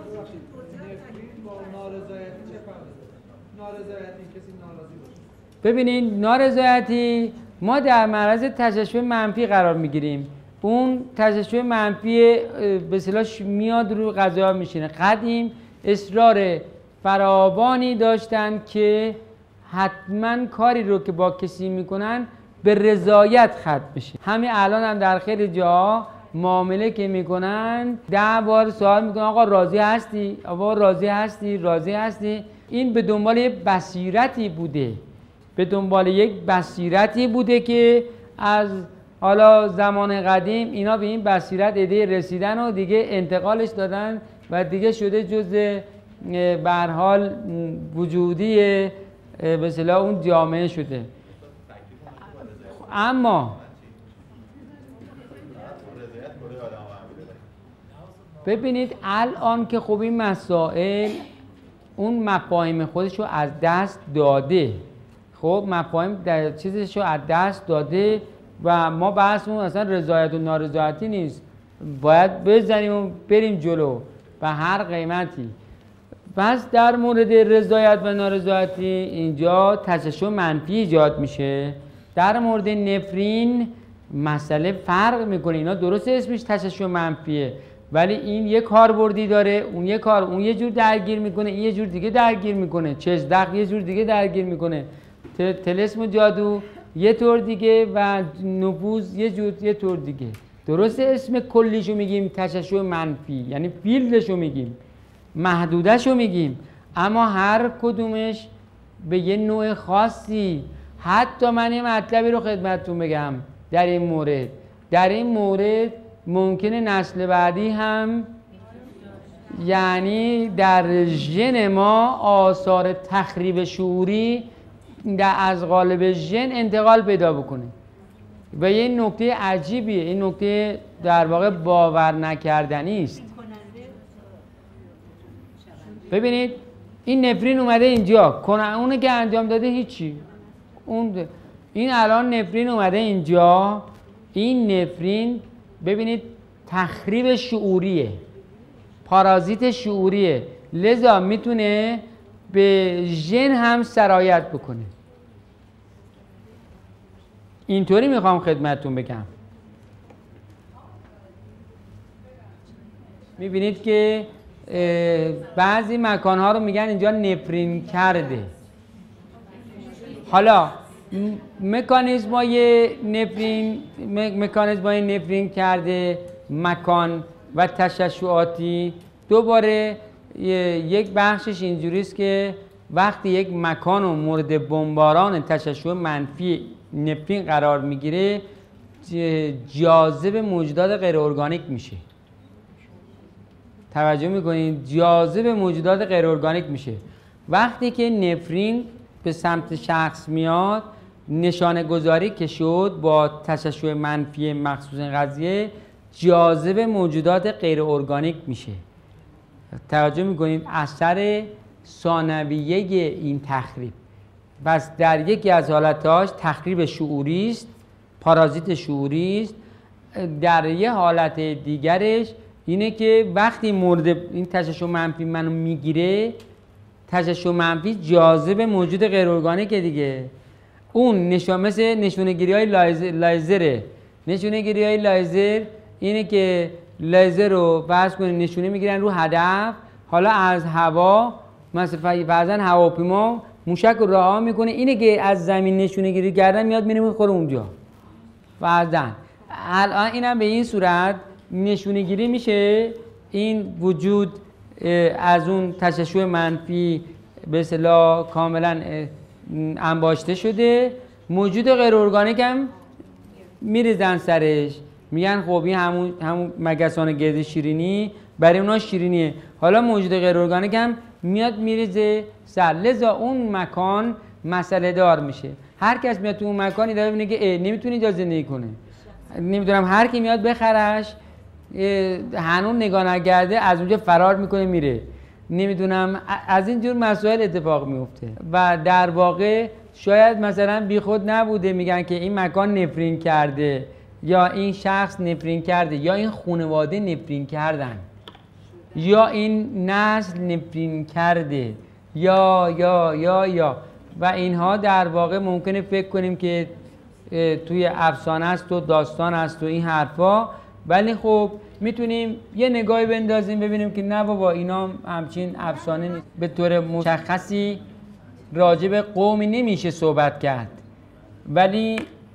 ببینید نارضایتی ما در معرض تشعشع منفی قرار میگیریم. اون تشعشع منفی به اصطلاح میاد رو غذا میشینه. قدیم اصرار فراوانی داشتن که حتما کاری رو که با کسی میکنن به رضایت ختم بشه. همین الان هم در خیلی جا معامله که میکنن ده بار سوال میکنن آقا راضی هستی؟ آقا راضی هستی؟ راضی هستی؟ این به دنبال یک بصیرتی بوده، به دنبال یک بصیرتی بوده که از حالا زمان قدیم اینا به این بصیرت ایده رسیدن و دیگه انتقالش دادن و دیگه شده جزء به هر حال وجودی به اصطلاح اون جامعه شده. اما ببینید الان که خب این مسائل اون مفاهیم خودش رو از دست داده، خب مفاهیم در چیزش رو از دست داده و ما بحثمون اصلا رضایت و نارضایتی نیست، باید بزنیم و بریم جلو به هر قیمتی. پس در مورد رضایت و نارضایتی اینجا تشعشع منفی ایجاد میشه. در مورد نفرین مسئله فرق میکنه. اینا درست اسمش تشعشع منفیه ولی این یک کاربردی داره، اون یک کار اون یه جور درگیر میکنه، این یه جور دیگه درگیر میکنه، چشدق یه جور دیگه درگیر میکنه، طلسم و جادو یه طور دیگه و نفوذ یه جور یه طور دیگه. درست اسم کلیشو میگیم تشعشع منفی، یعنی فیلدشو میگیم، محدودشو میگیم، اما هر کدومش به یه نوع خاصی. حتی من یه مطلبی رو خدمتتون بگم در این مورد، در این مورد ممکنه نسل بعدی هم یعنی در ژن ما آثار تخریب شعوری در از قالب ژن انتقال پیدا بکنه و یه نکته عجیبیه. این نکته در واقع باور نکردنی است. ببینید این نفرین اومده اینجا، اونه که انجام داده هیچی. اون این الان نفرین اومده اینجا، این نفرین ببینید تخریب شعوریه، پارازیت شعوریه، لذا میتونه به ژن هم سرایت بکنه. اینطوری میخوام خدمتتون بگم. میبینید که بعضی مکانها رو میگن اینجا نفرین کرده. حالا مکانیزمای نفرین مکانیزمای نفرین کرده مکان و تشعشعاتی دوباره یک بخشش اینجوریست که وقتی یک مکان رو مورد بمباران تشعشع منفی نفرین قرار میگیره جاذب موجودات غیر ارگانیک میشه. توجه میکنید؟ جاذب موجودات غیر ارگانیک میشه. وقتی که نفرین به سمت شخص میاد، نشانه گذاری که شد با تشعشع منفی مخصوص این قضیه جاذب موجودات غیر ارگانیک میشه. توجه میکنید؟ اثر ثانویه این تخریب. پس در یکی از حالتاش تخریب شعوری است، پارازیت شعوری است. در یه حالت دیگرش اینه که وقتی مورد این تشعشع منفی منو میگیره، تشعشع منفی جاذب موجود غیر ارگانیکه دیگه. اون نشان مثل نشونه گیری های لایزره. نشونه گیری های لایزر اینه که لیزر رو فرض کنید نشونه میگیرن رو هدف، حالا از هوا مثلا فرضاً هواپیما موشک رو رها میکنه، اینه که از زمین نشونه گیری کردن میاد میره میخوره اونجا. فرضاً الان اینم به این صورت نشونه گیری میشه، این وجود از اون تشعشع منفی به اصطلاح کاملا انباشته شده، موجود غیر ارگانیک هم میریزن سرش، میگن خب این همون همون مگسان گرد شیرینی برای اونا شیرینیه، حالا موجود غیر ارگانیک هم میاد میریزه سر. لذا اون مکان مسئله دار میشه. هر کس میاد تو اون مکانی داره ببینه که نمیتونه اینجا زندگی کنه. نمیدونم هر کی میاد بخرش هنون نگاه نگرده از اونجا فرار میکنه میره. نمیدونم از این جور مسائل اتفاق میفته و در واقع شاید مثلا بیخود نبوده میگن که این مکان نفرین کرده یا این شخص نفرین کرده یا این خانواده نفرین کردن یا این نسل نفرین کرده یا یا یا یا و اینها در واقع ممکنه فکر کنیم که توی افسانه است و داستان است و این حرفا، ولی خب میتونیم یه نگاهی بندازیم ببینیم که نه بابا اینا همچین افسانه نیست. به طور مشخصی راجع به قومی نمیشه صحبت کرد، ولی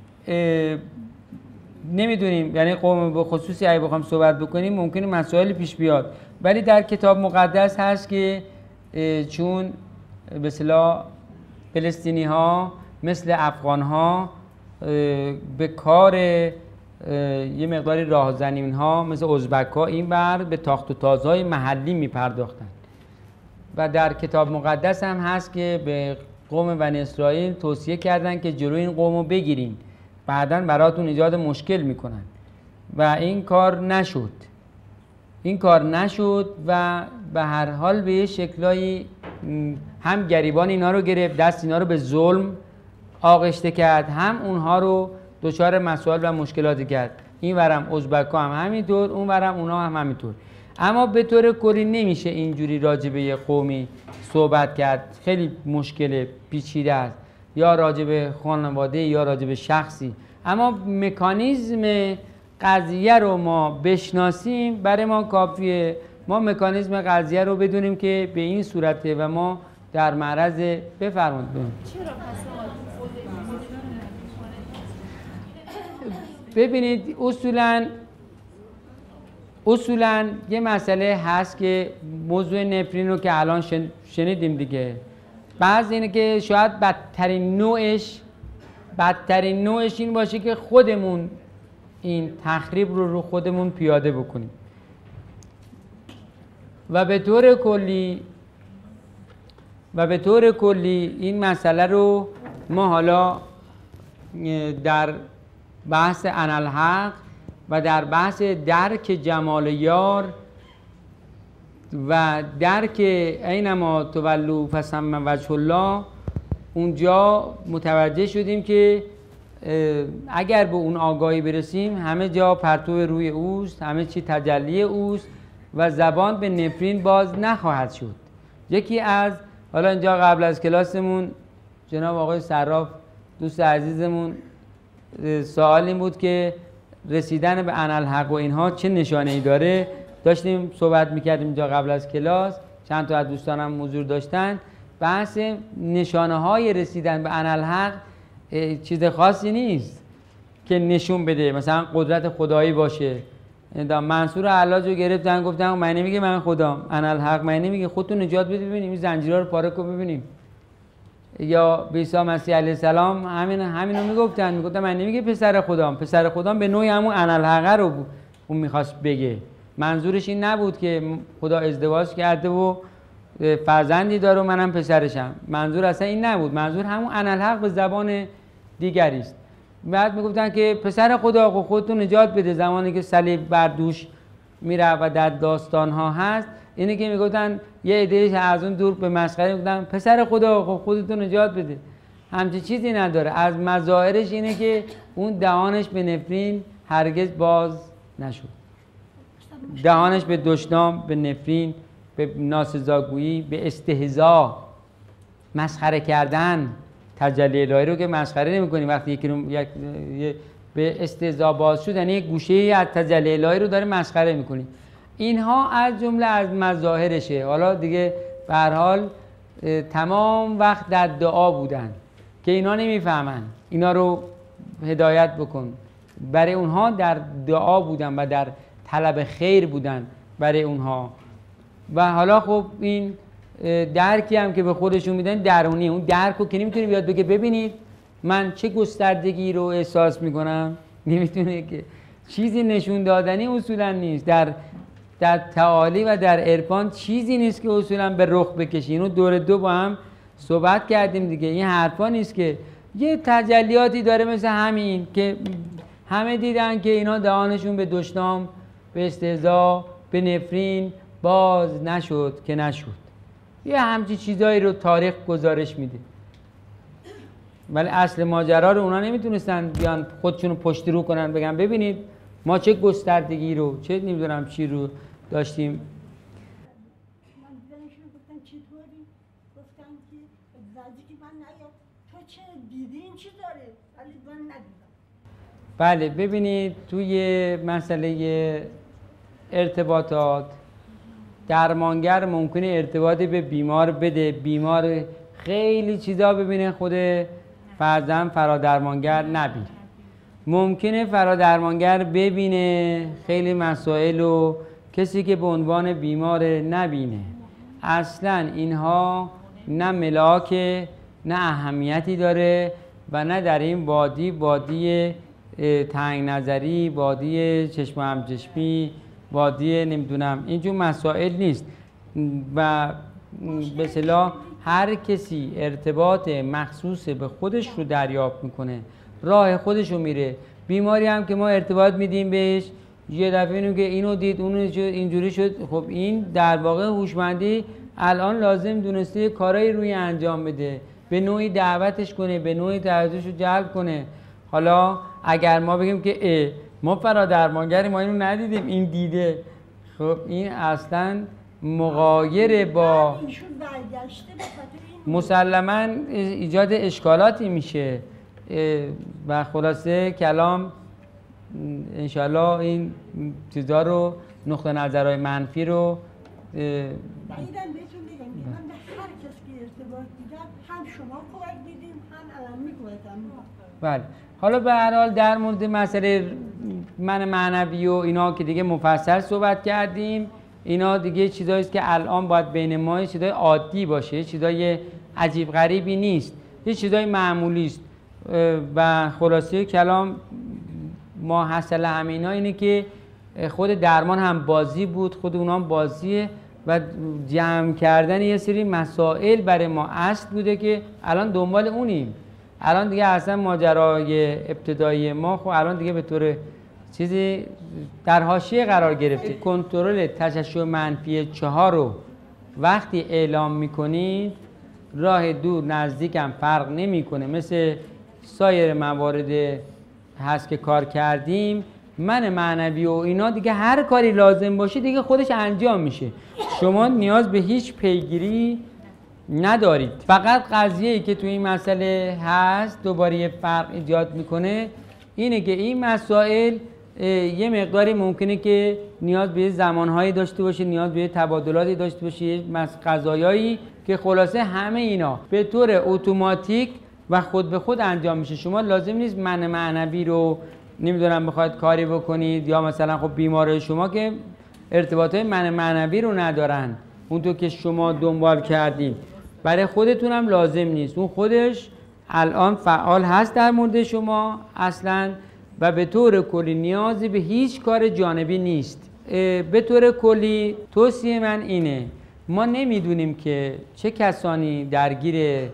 نمیدونیم یعنی قوم به خصوصی اگه بخوام صحبت بکنیم ممکنه مسائل پیش بیاد، ولی در کتاب مقدس هست که چون به اصطلاح فلسطینی ها مثل افغان ها به کار یه مقداری راهزنین ها مثل ازبک ها این بر به تاخت و تازهای محلی میپرداختن و در کتاب مقدس هم هست که به قوم بنی اسرائیل توصیه کردن که جلوی این قوم رو بگیرین، بعداً براتون ایجاد مشکل میکنن و این کار نشد. این کار نشد و به هر حال به یه شکلایی هم گریبان اینا رو گرفت، دست اینا رو به ظلم آغشته کرد، هم اونها رو دچار مسائل و مشکلاتی کرد. این ورم ازبک ها هم همینطور، اون ورم اونا هم همینطور. اما به طور کلی نمیشه اینجوری راجع به یه قومی صحبت کرد، خیلی مشکل پیچیده است، یا راجع به خانواده یا راجع به شخصی. اما مکانیزم قضیه رو ما بشناسیم برای ما کافیه. ما مکانیزم قضیه رو بدونیم که به این صورته و ما در معرض بفرمایید. ببینید اصولاً اصولاً یه مسئله هست که موضوع نفرین رو که الان شنیدیم دیگه، بعضی اینه که شاید بدترین نوعش بدترین نوعش این باشه که خودمون این تخریب رو رو خودمون پیاده بکنیم و به طور کلی و به طور کلی این مسئله رو ما حالا در بحث انالحق و در بحث درک جمال یار و درک اینما تولوا فثم وجه الله اونجا متوجه شدیم که اگر به اون آگاهی برسیم همه جا پرتو روی اوست، همه چی تجلی اوست و زبان به نفرین باز نخواهد شد. یکی از حالا اینجا قبل از کلاسمون جناب آقای صراف دوست عزیزمون سوال این بود که رسیدن به انالحق و اینها چه نشانه ای داره. داشتیم صحبت میکردیم اینجا قبل از کلاس، چند تا از دوستانم حضور داشتن. بحث نشانه های رسیدن به انالحق چیز خاصی نیست که نشون بده مثلا قدرت خدایی باشه. منصور علاج رو گرفتن گفتن من نمیگه من خدام، انالحق من نمیگه خودتون نجات بده ببینیم این زنجیرها رو پاره کن ببینیم. یا عیسی مسیح علیه السلام همین همینو میگفتن، میگفتن من نمیگه پسر خدام، پسر خدام به نوعی همون انالحق رو اون میخواست بگه. منظورش این نبود که خدا ازدواج کرده و فرزندی داره و منم پسرشم، منظور اصلا این نبود. منظور همون انالحق به زبان دیگری است. بعد میگفتن که پسر خدا خودتون نجات بده، زمانی که صلیب بر دوش میره و در داستان ها هست اینه که میگفتن یه عده‌اش از اون دور به مسخره میگفتن پسر خدا خودتون نجات بده. همچین چیزی نداره. از مظاهرش اینه که اون دهانش به نفرین هرگز باز نشد، دهانش به دشنام، به نفرین، به ناسزاگویی، به استهزا، مسخره کردن. تجلی الهی رو که مسخره نمی‌کنیم، وقتی یکی رو یک به استهزا باز شد یعنی یک گوشه‌ای از تجلی الهی رو داره مسخره می‌کنی. اینها از جمله از مظاهرشه. حالا دیگه به هر حال تمام وقت در دعا بودن که اینا نمیفهمن، اینا رو هدایت بکن. برای اونها در دعا بودن و در طلب خیر بودن برای اونها. و حالا خب این درکی هم که به خودشون میدن درونی، اون درک رو که نمیتونه بیاد بگه ببینید من چه گستردگی رو احساس میکنم، نمیتونه که چیزی نشون دادنی اصولا نیست. در در تعالی و در عرفان چیزی نیست که اصولا به رخ بکشی. اینو دور دو با هم صحبت کردیم دیگه. این حرفا نیست که یه تجلیاتی داره مثل همین که همه دیدن که اینا دهانشون به دشنام، به استهزا، به نفرین باز نشد که نشد. یه همچین چیزایی رو تاریخ گزارش میده، ولی اصل ماجرا رو اونا نمیتونستن بیان خودشون رو پشت رو کنن بگن ببینید ما چه گستردگی رو، چه نمیدونم چی رو داشتیم. من دیدنشون گفتم چطوری؟ گفتم که زدی که من نیاد تو چه دیدی این چی داره؟ ولی من ندیدم. بله ببینید توی مسئله ارتباطات درمانگر ممکنه ارتباط به بیمار بده، بیمار خیلی چیزا ببینه خود فرزن فرادرمانگر نبینه. ممکنه فرادرمانگر ببینه خیلی مسائل و کسی که به عنوان بیمار نبینه. اصلا اینها نه ملاک نه اهمیتی داره و نه در این وادی وادی تنگ نظری، وادی چشم همچشمی، وادی نمیدونم اینجور مسائل نیست. و به اصطلاح هر کسی ارتباط مخصوص به خودش رو دریافت میکنه، راه خودش رو میره. بیماری هم که ما ارتباط میدیم بهش، یه دفعه اینو که اینو دید اونو اینجوری شد، خب این در واقع هوشمندی الان لازم دونسته کارایی روی انجام بده، به نوعی دعوتش کنه، به نوعی توجهش رو جلب کنه. حالا اگر ما بگیم که ما فرادرمانگری ما اینو ندیدیم این دیده، خب این اصلا مغایر با مسلماً ایجاد اشکالاتی میشه و خلاصه کلام انشالله این چیزا رو نقطه نظرهای منفی رو بعیدم بهتون بگم که من به هر کس که ارتباط دیدم هم شما کمک دیدیم هم علمی کمکم. بله حالا به هر حال در مورد مسئله من معنوی و اینا که دیگه مفصل صحبت کردیم، اینا دیگه چیزایی است که الان باید بین ما چیزای عادی باشه، چیزای عجیب غریبی نیست، یه چیزای معمولی است. و خلاصه کلام ما حاصل همینا اینه که خود درمان هم بازی بود، خود اونا هم بازیه و جمع کردن یه سری مسائل برای ما اصل بوده که الان دنبال اونیم. الان دیگه اصلا ماجرای ابتدایی ما خب الان دیگه به طور چیزی در حاشیه قرار گرفته. کنترل تشعشع منفی چهار رو وقتی اعلام میکنید راه دور نزدیک هم فرق نمیکنه، مثل سایر موارد هست که کار کردیم. من معنوی و اینا دیگه هر کاری لازم باشه دیگه خودش انجام میشه، شما نیاز به هیچ پیگیری ندارید. فقط قضیه‌ای که توی این مسئله هست دوباره یه فرق ایجاد میکنه اینه که این مسائل یه مقداری ممکنه که نیاز به زمانهایی داشته باشه، نیاز به تبادلاتی داشته باشه، یه قضایایی که خلاصه همه اینا به طور اتوماتیک و خود به خود انجام میشه. شما لازم نیست من معنوی رو نمیدونم بخواید کاری بکنید، یا مثلا خب بیماره شما که ارتباطات من معنوی رو ندارن اونطور که شما دنبال کردید، برای خودتون هم لازم نیست. اون خودش الان فعال هست در مورد شما اصلا و به طور کلی نیازی به هیچ کار جانبی نیست. به طور کلی توصیه من اینه، ما نمیدونیم که چه کسانی درگیر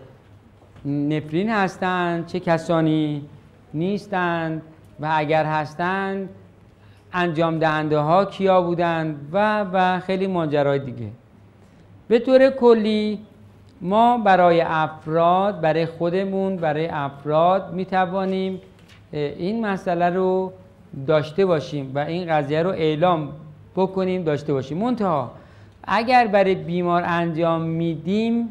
نفرین هستند، چه کسانی نیستند و اگر هستند انجام دهنده ها کیا بودند و و خیلی ماجرای دیگه. به طور کلی ما برای افراد، برای خودمون، برای افراد میتوانیم این مسئله رو داشته باشیم و این قضیه رو اعلام بکنیم داشته باشیم. منتها اگر برای بیمار انجام میدیم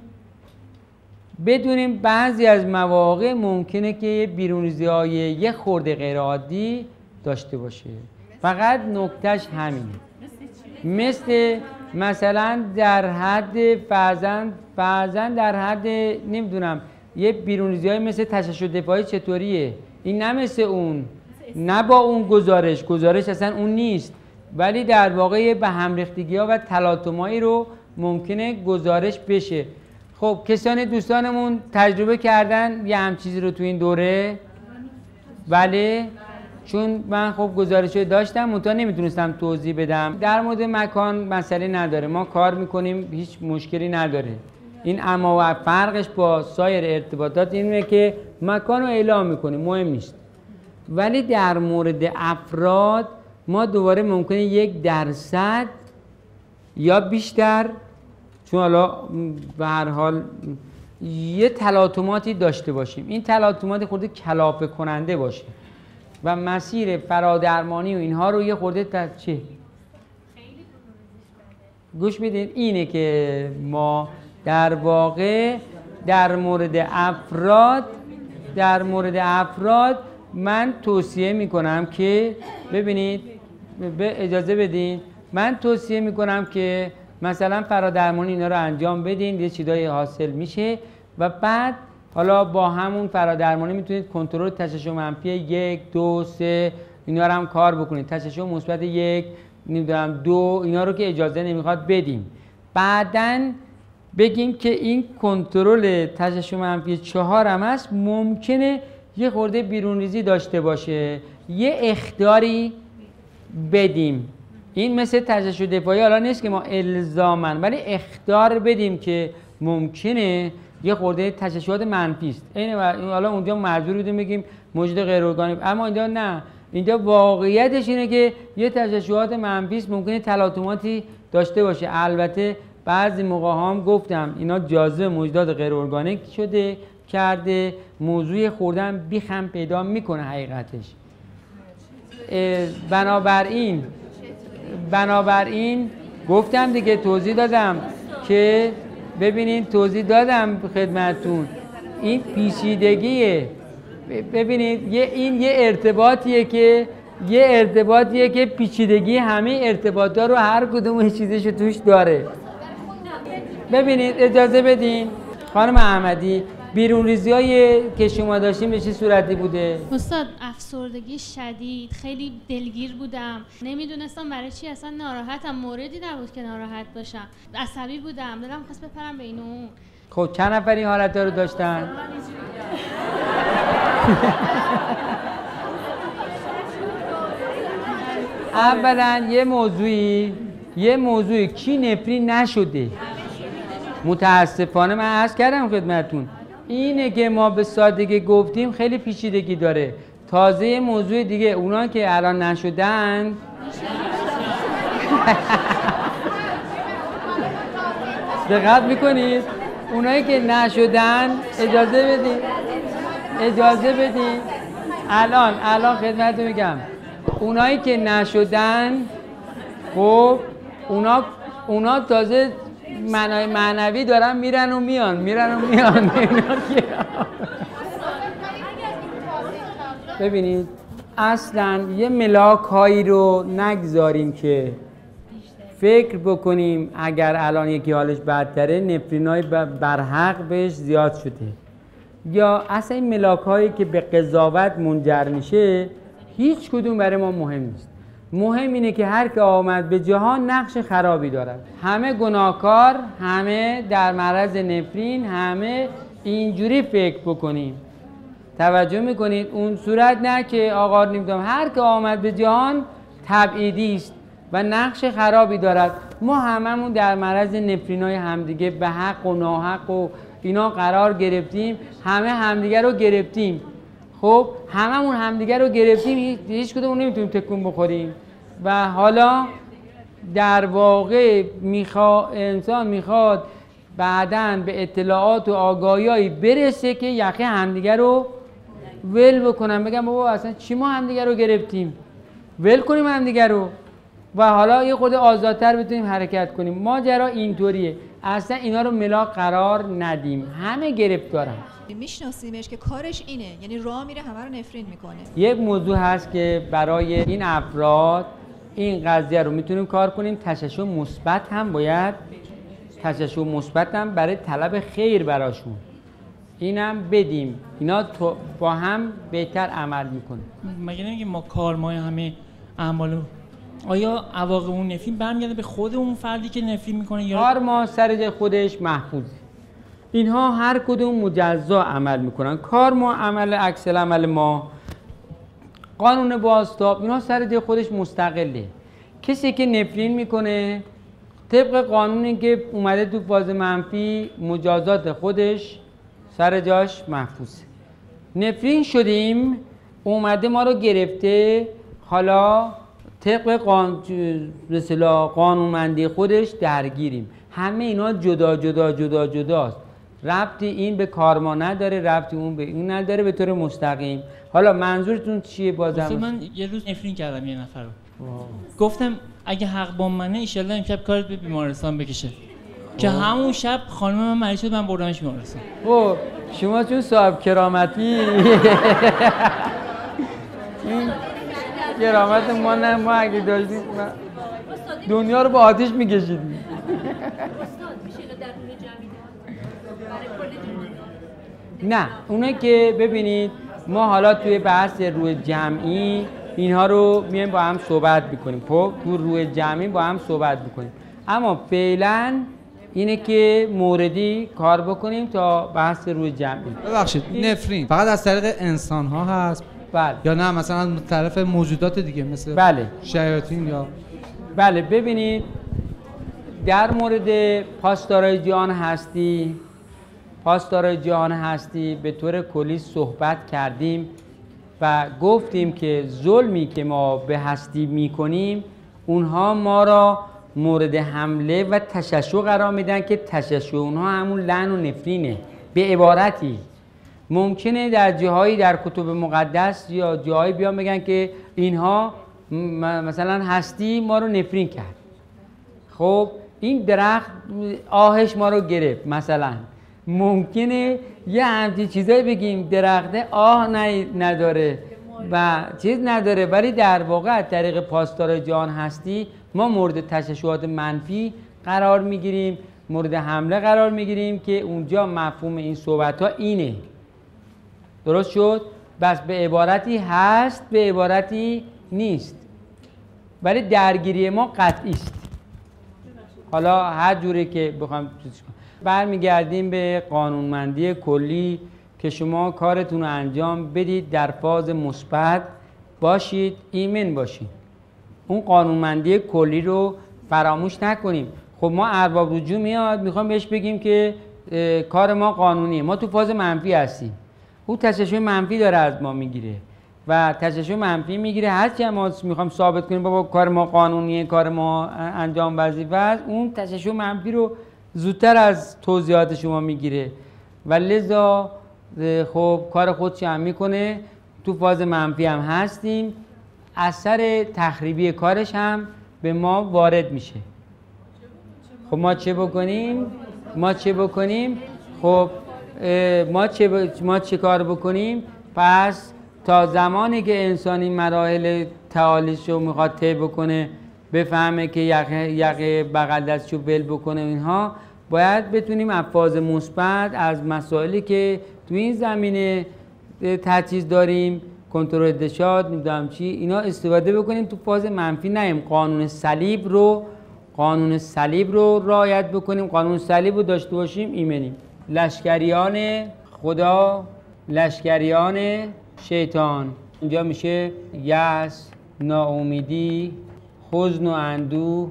بدونیم بعضی از مواقع ممکنه که بیرونریزی‌های یه خورده غیر عادی داشته باشه. فقط نکتهش همینه. مثل مثلا در حد فرزند فرزند در حد نمیدونم یه بیرونریزی‌های مثل تشعشع دفاعی چطوریه، این نه مثل اون، نه با اون گزارش گزارش اصلا اون نیست، ولی در واقع به هم ریختگی‌ها و تلاطم‌هایی رو ممکنه گزارش بشه. خب کسانی دوستانمون تجربه کردن یه هم چیزی رو تو این دوره؟ بله، چون من خب گزارشی داشتم منتها نمیتونستم توضیح بدم. در مورد مکان مسئله نداره، ما کار میکنیم هیچ مشکلی نداره. این اما و فرقش با سایر ارتباطات اینه که مکان رو اعلام میکنیم، مهم نیست. ولی در مورد افراد ما دوباره ممکنه یک درصد یا بیشتر، چون حالا به هر حال یه تلاطماتی داشته باشیم، این تلاطمات خورده کلافه کننده باشه و مسیر فرادرمانی و اینها رو یه خورده تا چه گوش بدین. اینه که ما در واقع در مورد افراد در مورد افراد من توصیه میکنم که ببینید، به اجازه بدین، من توصیه میکنم که مثلا فرادرمانی اینا رو انجام بدین، یه چیزایی حاصل میشه و بعد حالا با همون فرادرمانی میتونید کنترل تشعشع منفی یک، دو، سه اینا رو هم کار بکنید. تشعشع مثبت یک، نمیدونم دو، اینا رو که اجازه نمیخواد بدیم. بعدن بگیم که این کنترل تشعشع منفی چهار هم هست، ممکنه یه خورده بیرون ریزی داشته باشه، یه اخطاری بدیم. این مثل تشعشع دفاعی حالا نیست که ما الزامن، ولی اخطار بدیم که ممکنه یه خورده تشعشعات منفی است. اینه حالا اونجا مجبور بودیم بگیم موجود غیر ارگانیک، اما اینجا نه، اینجا واقعیتش اینه که یه تشعشعات منفی است، ممکنه تلاطماتی داشته باشه. البته بعضی موقع هم گفتم اینا جاذبه موجودات غیر ارگانیک شده کرده، موضوع خوردن بیخم پیدا میکنه حقیقتش. بنابراین بنابراین گفتم دیگه، توضیح دادم که ببینید، توضیح دادم خدمتتون این پیچیدگیه. ببینید یه این یه ارتباطیه که یه ارتباطیه که پیچیدگی همه ارتباطات رو هر کدوم چیزشو توش داره. ببینید اجازه بدین خانم احمدی، بیرون ریزی هایی که شما داشتیم به چه صورتی بوده؟ استاد افسردگی شدید، خیلی دلگیر بودم، نمیدونستم برای چی اصلا ناراحتم، موردی نبود که ناراحت باشم، عصبی بودم، دلم خواست بپرم بین اون. خب چند نفر این حالتها رو داشتن؟ اولا یه موضوعی یه موضوعی کی نفرین نشده؟ متاسفانه من عرض کردم خدمتتون اینه که ما به سادگی گفتیم خیلی پیچیدگی داره. تازه یه موضوع دیگه، اونا که الان نشدن دقت میکنید، اونایی که نشدن اجازه بدین اجازه بدین الان الان خدمتتون میگم، اونایی که نشدن خب اونا اونا تازه معنای معنوی دارن میرن و میان میرن و میان ببینید اصلا یه ملاک هایی رو نگذاریم که فکر بکنیم اگر الان یکی حالش بدتره نفرین های برحق بهش زیاد شده، یا اصلا این ملاک هایی که به قضاوت منجر میشه هیچ کدوم برای ما مهم نیست. مهم اینه که هر که آمد به جهان نقش خرابی دارد، همه گناهکار، همه در معرض نفرین، همه اینجوری فکر بکنیم. توجه میکنید؟ اون صورت نه که آقا نمیدونم هر که آمد به جهان تبعیدی است و نقش خرابی دارد. ما هممون در معرض نفرینای همدیگه به حق و ناحق و اینا قرار گرفتیم، همه همدیگه رو گرفتیم. خب هممون همدیگه رو گرفتیم، هیچ کدوم نمیتونیم تکون بخوریم. و حالا در واقع میخوا انسان میخواد بعداً به اطلاعات و آگاهیایی برسه که یقه همدیگه رو ول بکنن، بگم بابا اصلا چی ما همدیگه رو گرفتیم، ول کنیم همدیگه رو و حالا یه خود آزادتر بتونیم حرکت کنیم. ماجرا اینطوریه، اصلا اینا رو ملاک قرار ندیم، همه گرفتارن. میشناسیمش که کارش اینه، یعنی راه میره همه رو نفرین میکنه. یک موضوع هست که برای این افراد این قضیه رو میتونیم کار کنیم. تشعشع مثبت هم باید تشعشع مثبت هم برای طلب خیر براشون اینم بدیم، اینا تو با هم بهتر عمل میکنه. مگه نمیگیم ما کارمای همه اعمالو، آیا عواقب اون نفرین برمیگرده به خود اون فردی که نفرین میکنه یا کارما سر جای خودش محفوظه؟ اینها هر کدوم مجزا عمل میکنن. کارما عمل عکس عمل ما، قانون بازتاب، اینا سر جای خودش مستقله. کسی که نفرین میکنه طبق قانونی که اومده تو فاز منفی مجازات خودش سر جاش محفوظه. نفرین شدیم، اومده ما رو گرفته، حالا طبق قانون مثلا قانونمندی خودش درگیریم. همه اینا جدا جدا جدا جداست. ربطی این به کار ما نداره، ربطی اون به این نداره به طور مستقیم. حالا منظورتون چیه بازم؟ من یه روز نفرین کردم یه نفر رو. گفتم اگه حق با منه ایشالله امشب کارت به بیمارستان بکشه. که همون شب خانم من مریض شد، من بردمش بیمارستان. خب شما چون صاحب کرامتی این کرامت ما نه، ما اگه داشتیم دنیا رو با آتش میکشیدیم. نه اونه که ببینید ما حالا توی بحث روی جمعی اینها رو میایم با هم صحبت میکنیم. خب تو روی جمعی با هم صحبت میکنیم، اما فعلا اینه که موردی کار بکنیم تا بحث روی جمعی. ببخشید نفرین فقط از طریق انسان ها هست؟ بله. یا نه مثلا از طرف موجودات دیگه مثل بله شیاطین یا؟ بله ببینید در مورد پاسدارای جهان هستی، پاسدارای جهان هستی به طور کلی صحبت کردیم و گفتیم که ظلمی که ما به هستی میکنیم اونها ما را مورد حمله و تششع قرار میدن که تششع اونها همون لعن و نفرینه. به عبارتی ممکنه در جاهایی در کتب مقدس یا جاهایی بیان بگن که اینها مثلا هستی ما رو نفرین کرد. خب این درخت آهش ما رو گرفت مثلا، ممکنه یه همچین چیزایی بگیم درخته آه نداره و چیز نداره، ولی در واقع از طریق پاسدار جهان هستی ما مورد تشعشعات منفی قرار میگیریم، مورد حمله قرار میگیریم که اونجا مفهوم این صحبت ها اینه. درست شد؟ بس به عبارتی هست به عبارتی نیست، ولی درگیری ما قطعی است. حالا هر جوری که بخوام چیز کنم برمیگردیم به قانونمندی کلی که شما کارتون رو انجام بدید، در فاز مثبت باشید، ایمن باشید. اون قانونمندی کلی رو فراموش نکنیم. خب ما ارباب رجوع میاد میخوام بهش بگیم که کار ما قانونیه، ما تو فاز منفی هستیم، او تشعشع منفی داره از ما میگیره و تشعشع منفی میگیره. هرچی ما میخوام ثابت کنیم بابا کار ما قانونیه، کار ما انجام وظیفه است، اون تشعشع منفی رو زودتر از توضیحات شما میگیره و لذا خب کار خودش هم میکنه. تو فاز منفی هم هستیم، اثر تخریبی کارش هم به ما وارد میشه. خب ما چه بکنیم؟ ما چه بکنیم؟ خب ما چه ب... ما چه کار بکنیم؟ پس تا زمانی که انسانی مراحل تعالیش رو میخواد طی بکنه، بفهمه که یقه یقه بغل دستشو ول بکنه، اینها باید بتونیم از فاز مثبت از مسائلی که تو این زمینه تجهیز داریم، کنترل دشات نمیدونم چی، اینا استفاده بکنیم، تو فاز منفی نیم. قانون صلیب رو قانون صلیب رو رعایت بکنیم، قانون صلیب رو داشته باشیم، ایمنیم. لشکریان خدا، لشکریان شیطان. اینجا میشه یأس، ناامیدی، حزن و اندوه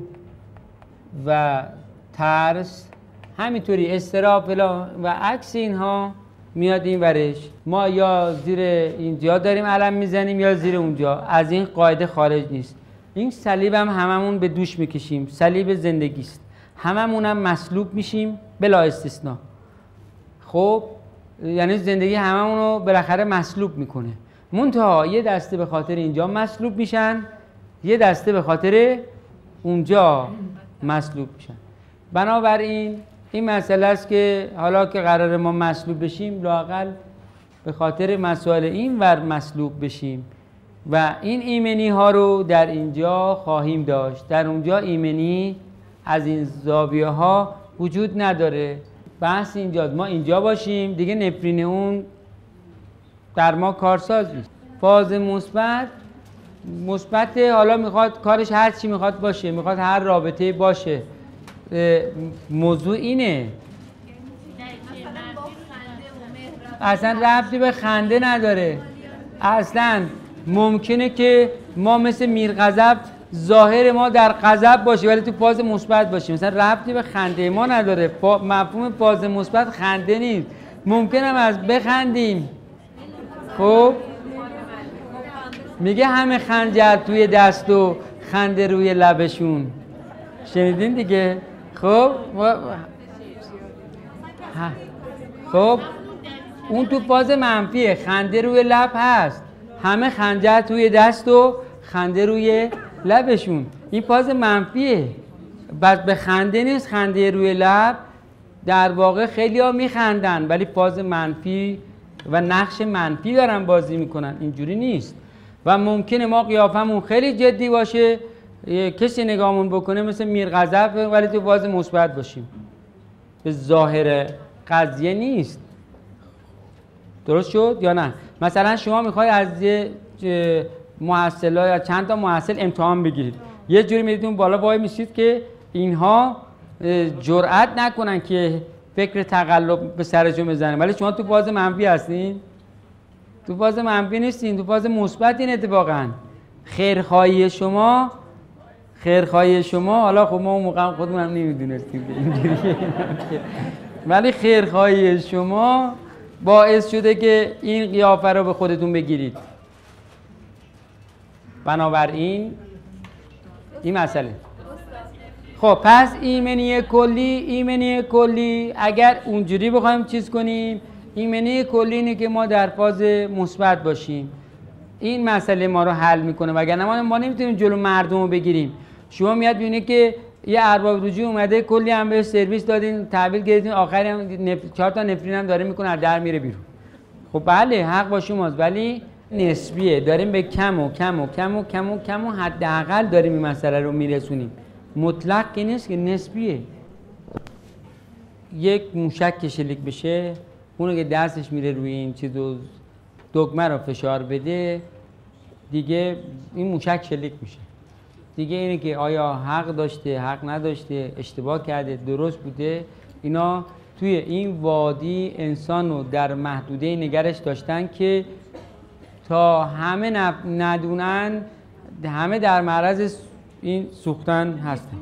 و ترس، همینطوری اضطراب و عکس اینها میاد این ورش. ما یا زیر اینجا داریم علم میزنیم یا زیر اونجا، از این قاعده خارج نیست. این صلیب هم هممون به دوش میکشیم، صلیب زندگی است، هممون هم مصلوب میشیم بلا استثناء. خب یعنی زندگی هممون رو بالاخره مصلوب میکنه، منتها یه دسته به خاطر اینجا مصلوب میشن، یه دسته به خاطر اونجا مصلوب میشن. بنابراین این مسئله است که حالا که قرار ما مصلوب بشیم، لااقل به خاطر مسائل این ور مصلوب بشیم و این ایمنی ها رو در اینجا خواهیم داشت. در اونجا ایمنی از این زاویه ها وجود نداره. بحث اینجاست، ما اینجا باشیم دیگه، نفرین اون در ما کارساز نیست. فاز مثبت مثبت حالا میخواد کارش هر چی میخواد باشه، میخواد هر رابطه باشه. موضوع اینه اصلا ربطی به خنده نداره. اصلا ممکنه که ما مثل میرغضب ظاهر ما در غضب باشه ولی تو فاز مثبت باشیم، مثلا ربطی به خنده ما نداره. فا... مفهوم فاز مثبت خنده نیست. ممکنه از بخندیم. خب میگه همه خنجر توی دست و خنده روی لبشون. شنیدین دیگه؟ خب و... خب اون تو فاز منفیه، خنده روی لب هست، همه خنجر توی دست و خنده روی لبشون. این فاز منفیه، بس به خنده نیست، خنده روی لب. در واقع خیلی ها میخندن ولی فاز منفی و نقش منفی دارن بازی میکنن، اینجوری نیست. و ممکنه ما قیافمون خیلی جدی باشه، کسی نگاهمون بکنه مثل میرغضب ولی تو فاز مثبت باشیم. به ظاهر قضیه نیست. درست شد یا نه؟ مثلا شما میخوای از یه محصلا یا چند تا محصل امتحان بگیرید، یه جوری میرید اون بالا وای میشید که اینها جرئت نکنن که فکر تقلب به سرشون بزنن، ولی شما تو فاز منفی هستین. تو فاز منفی نیستین، تو فاز مثبتین. اتفاقا خیرخواهی شما خیرخواهی شما حالا خب ما اون موقع خودمون هم نمیدونستیم که اینجوریه، ولی خیرخواهی شما باعث شده که این قیافه رو به خودتون بگیرید. بنابراین این مسئله. خب پس ایمنی کلی، ایمنی کلی اگر اونجوری بخوایم چیز کنیم، ایمنی کلی اینه که ما در فاز مثبت باشیم. این مسئله ما رو حل میکنه، وگرنه ما ما نمیتونیم جلو مردم رو بگیریم. شما میاد ببینید که یه ارباب رجوع اومده، کلی هم به سرویس دادین، تحویل گرفتین، آخری هم نف... چهار تا نفرین هم داره میکنه، در میره بیرون. خب بله حق با شماست، ولی نسبیه. داریم به کم و کم و کم و کم و کم و حداقل داریم این مسئله رو میرسونیم. مطلق که نیست، که نسبیه. یک موشک که شلیک بشه، اونو که دستش میره روی این چیز و دکمه رو فشار بده، دیگه این موشک شلیک میشه. دیگه اینه که آیا حق داشته، حق نداشته، اشتباه کرده، درست بوده، اینا توی این وادی انسان رو در محدوده نگرش داشتن که تا همه ندونن، همه در معرض این سوختن هستن.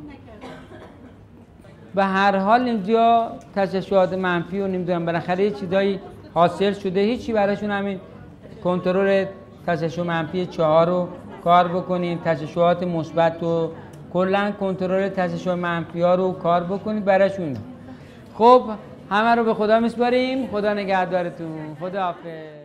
به هر حال اینجا تشعشعات منفی و نمیدونم بالاخره یه چیزایی حاصل شده، هیچی براشون. همین کنترل تشعشع منفی چهار رو کار بکنید، تشعشعات مثبت و کلا کنترل تشعشع منفی ها رو کار بکنید براشون. خب همه رو به خدا میسپاریم. خدا نگهدارتون. خدا حافظ.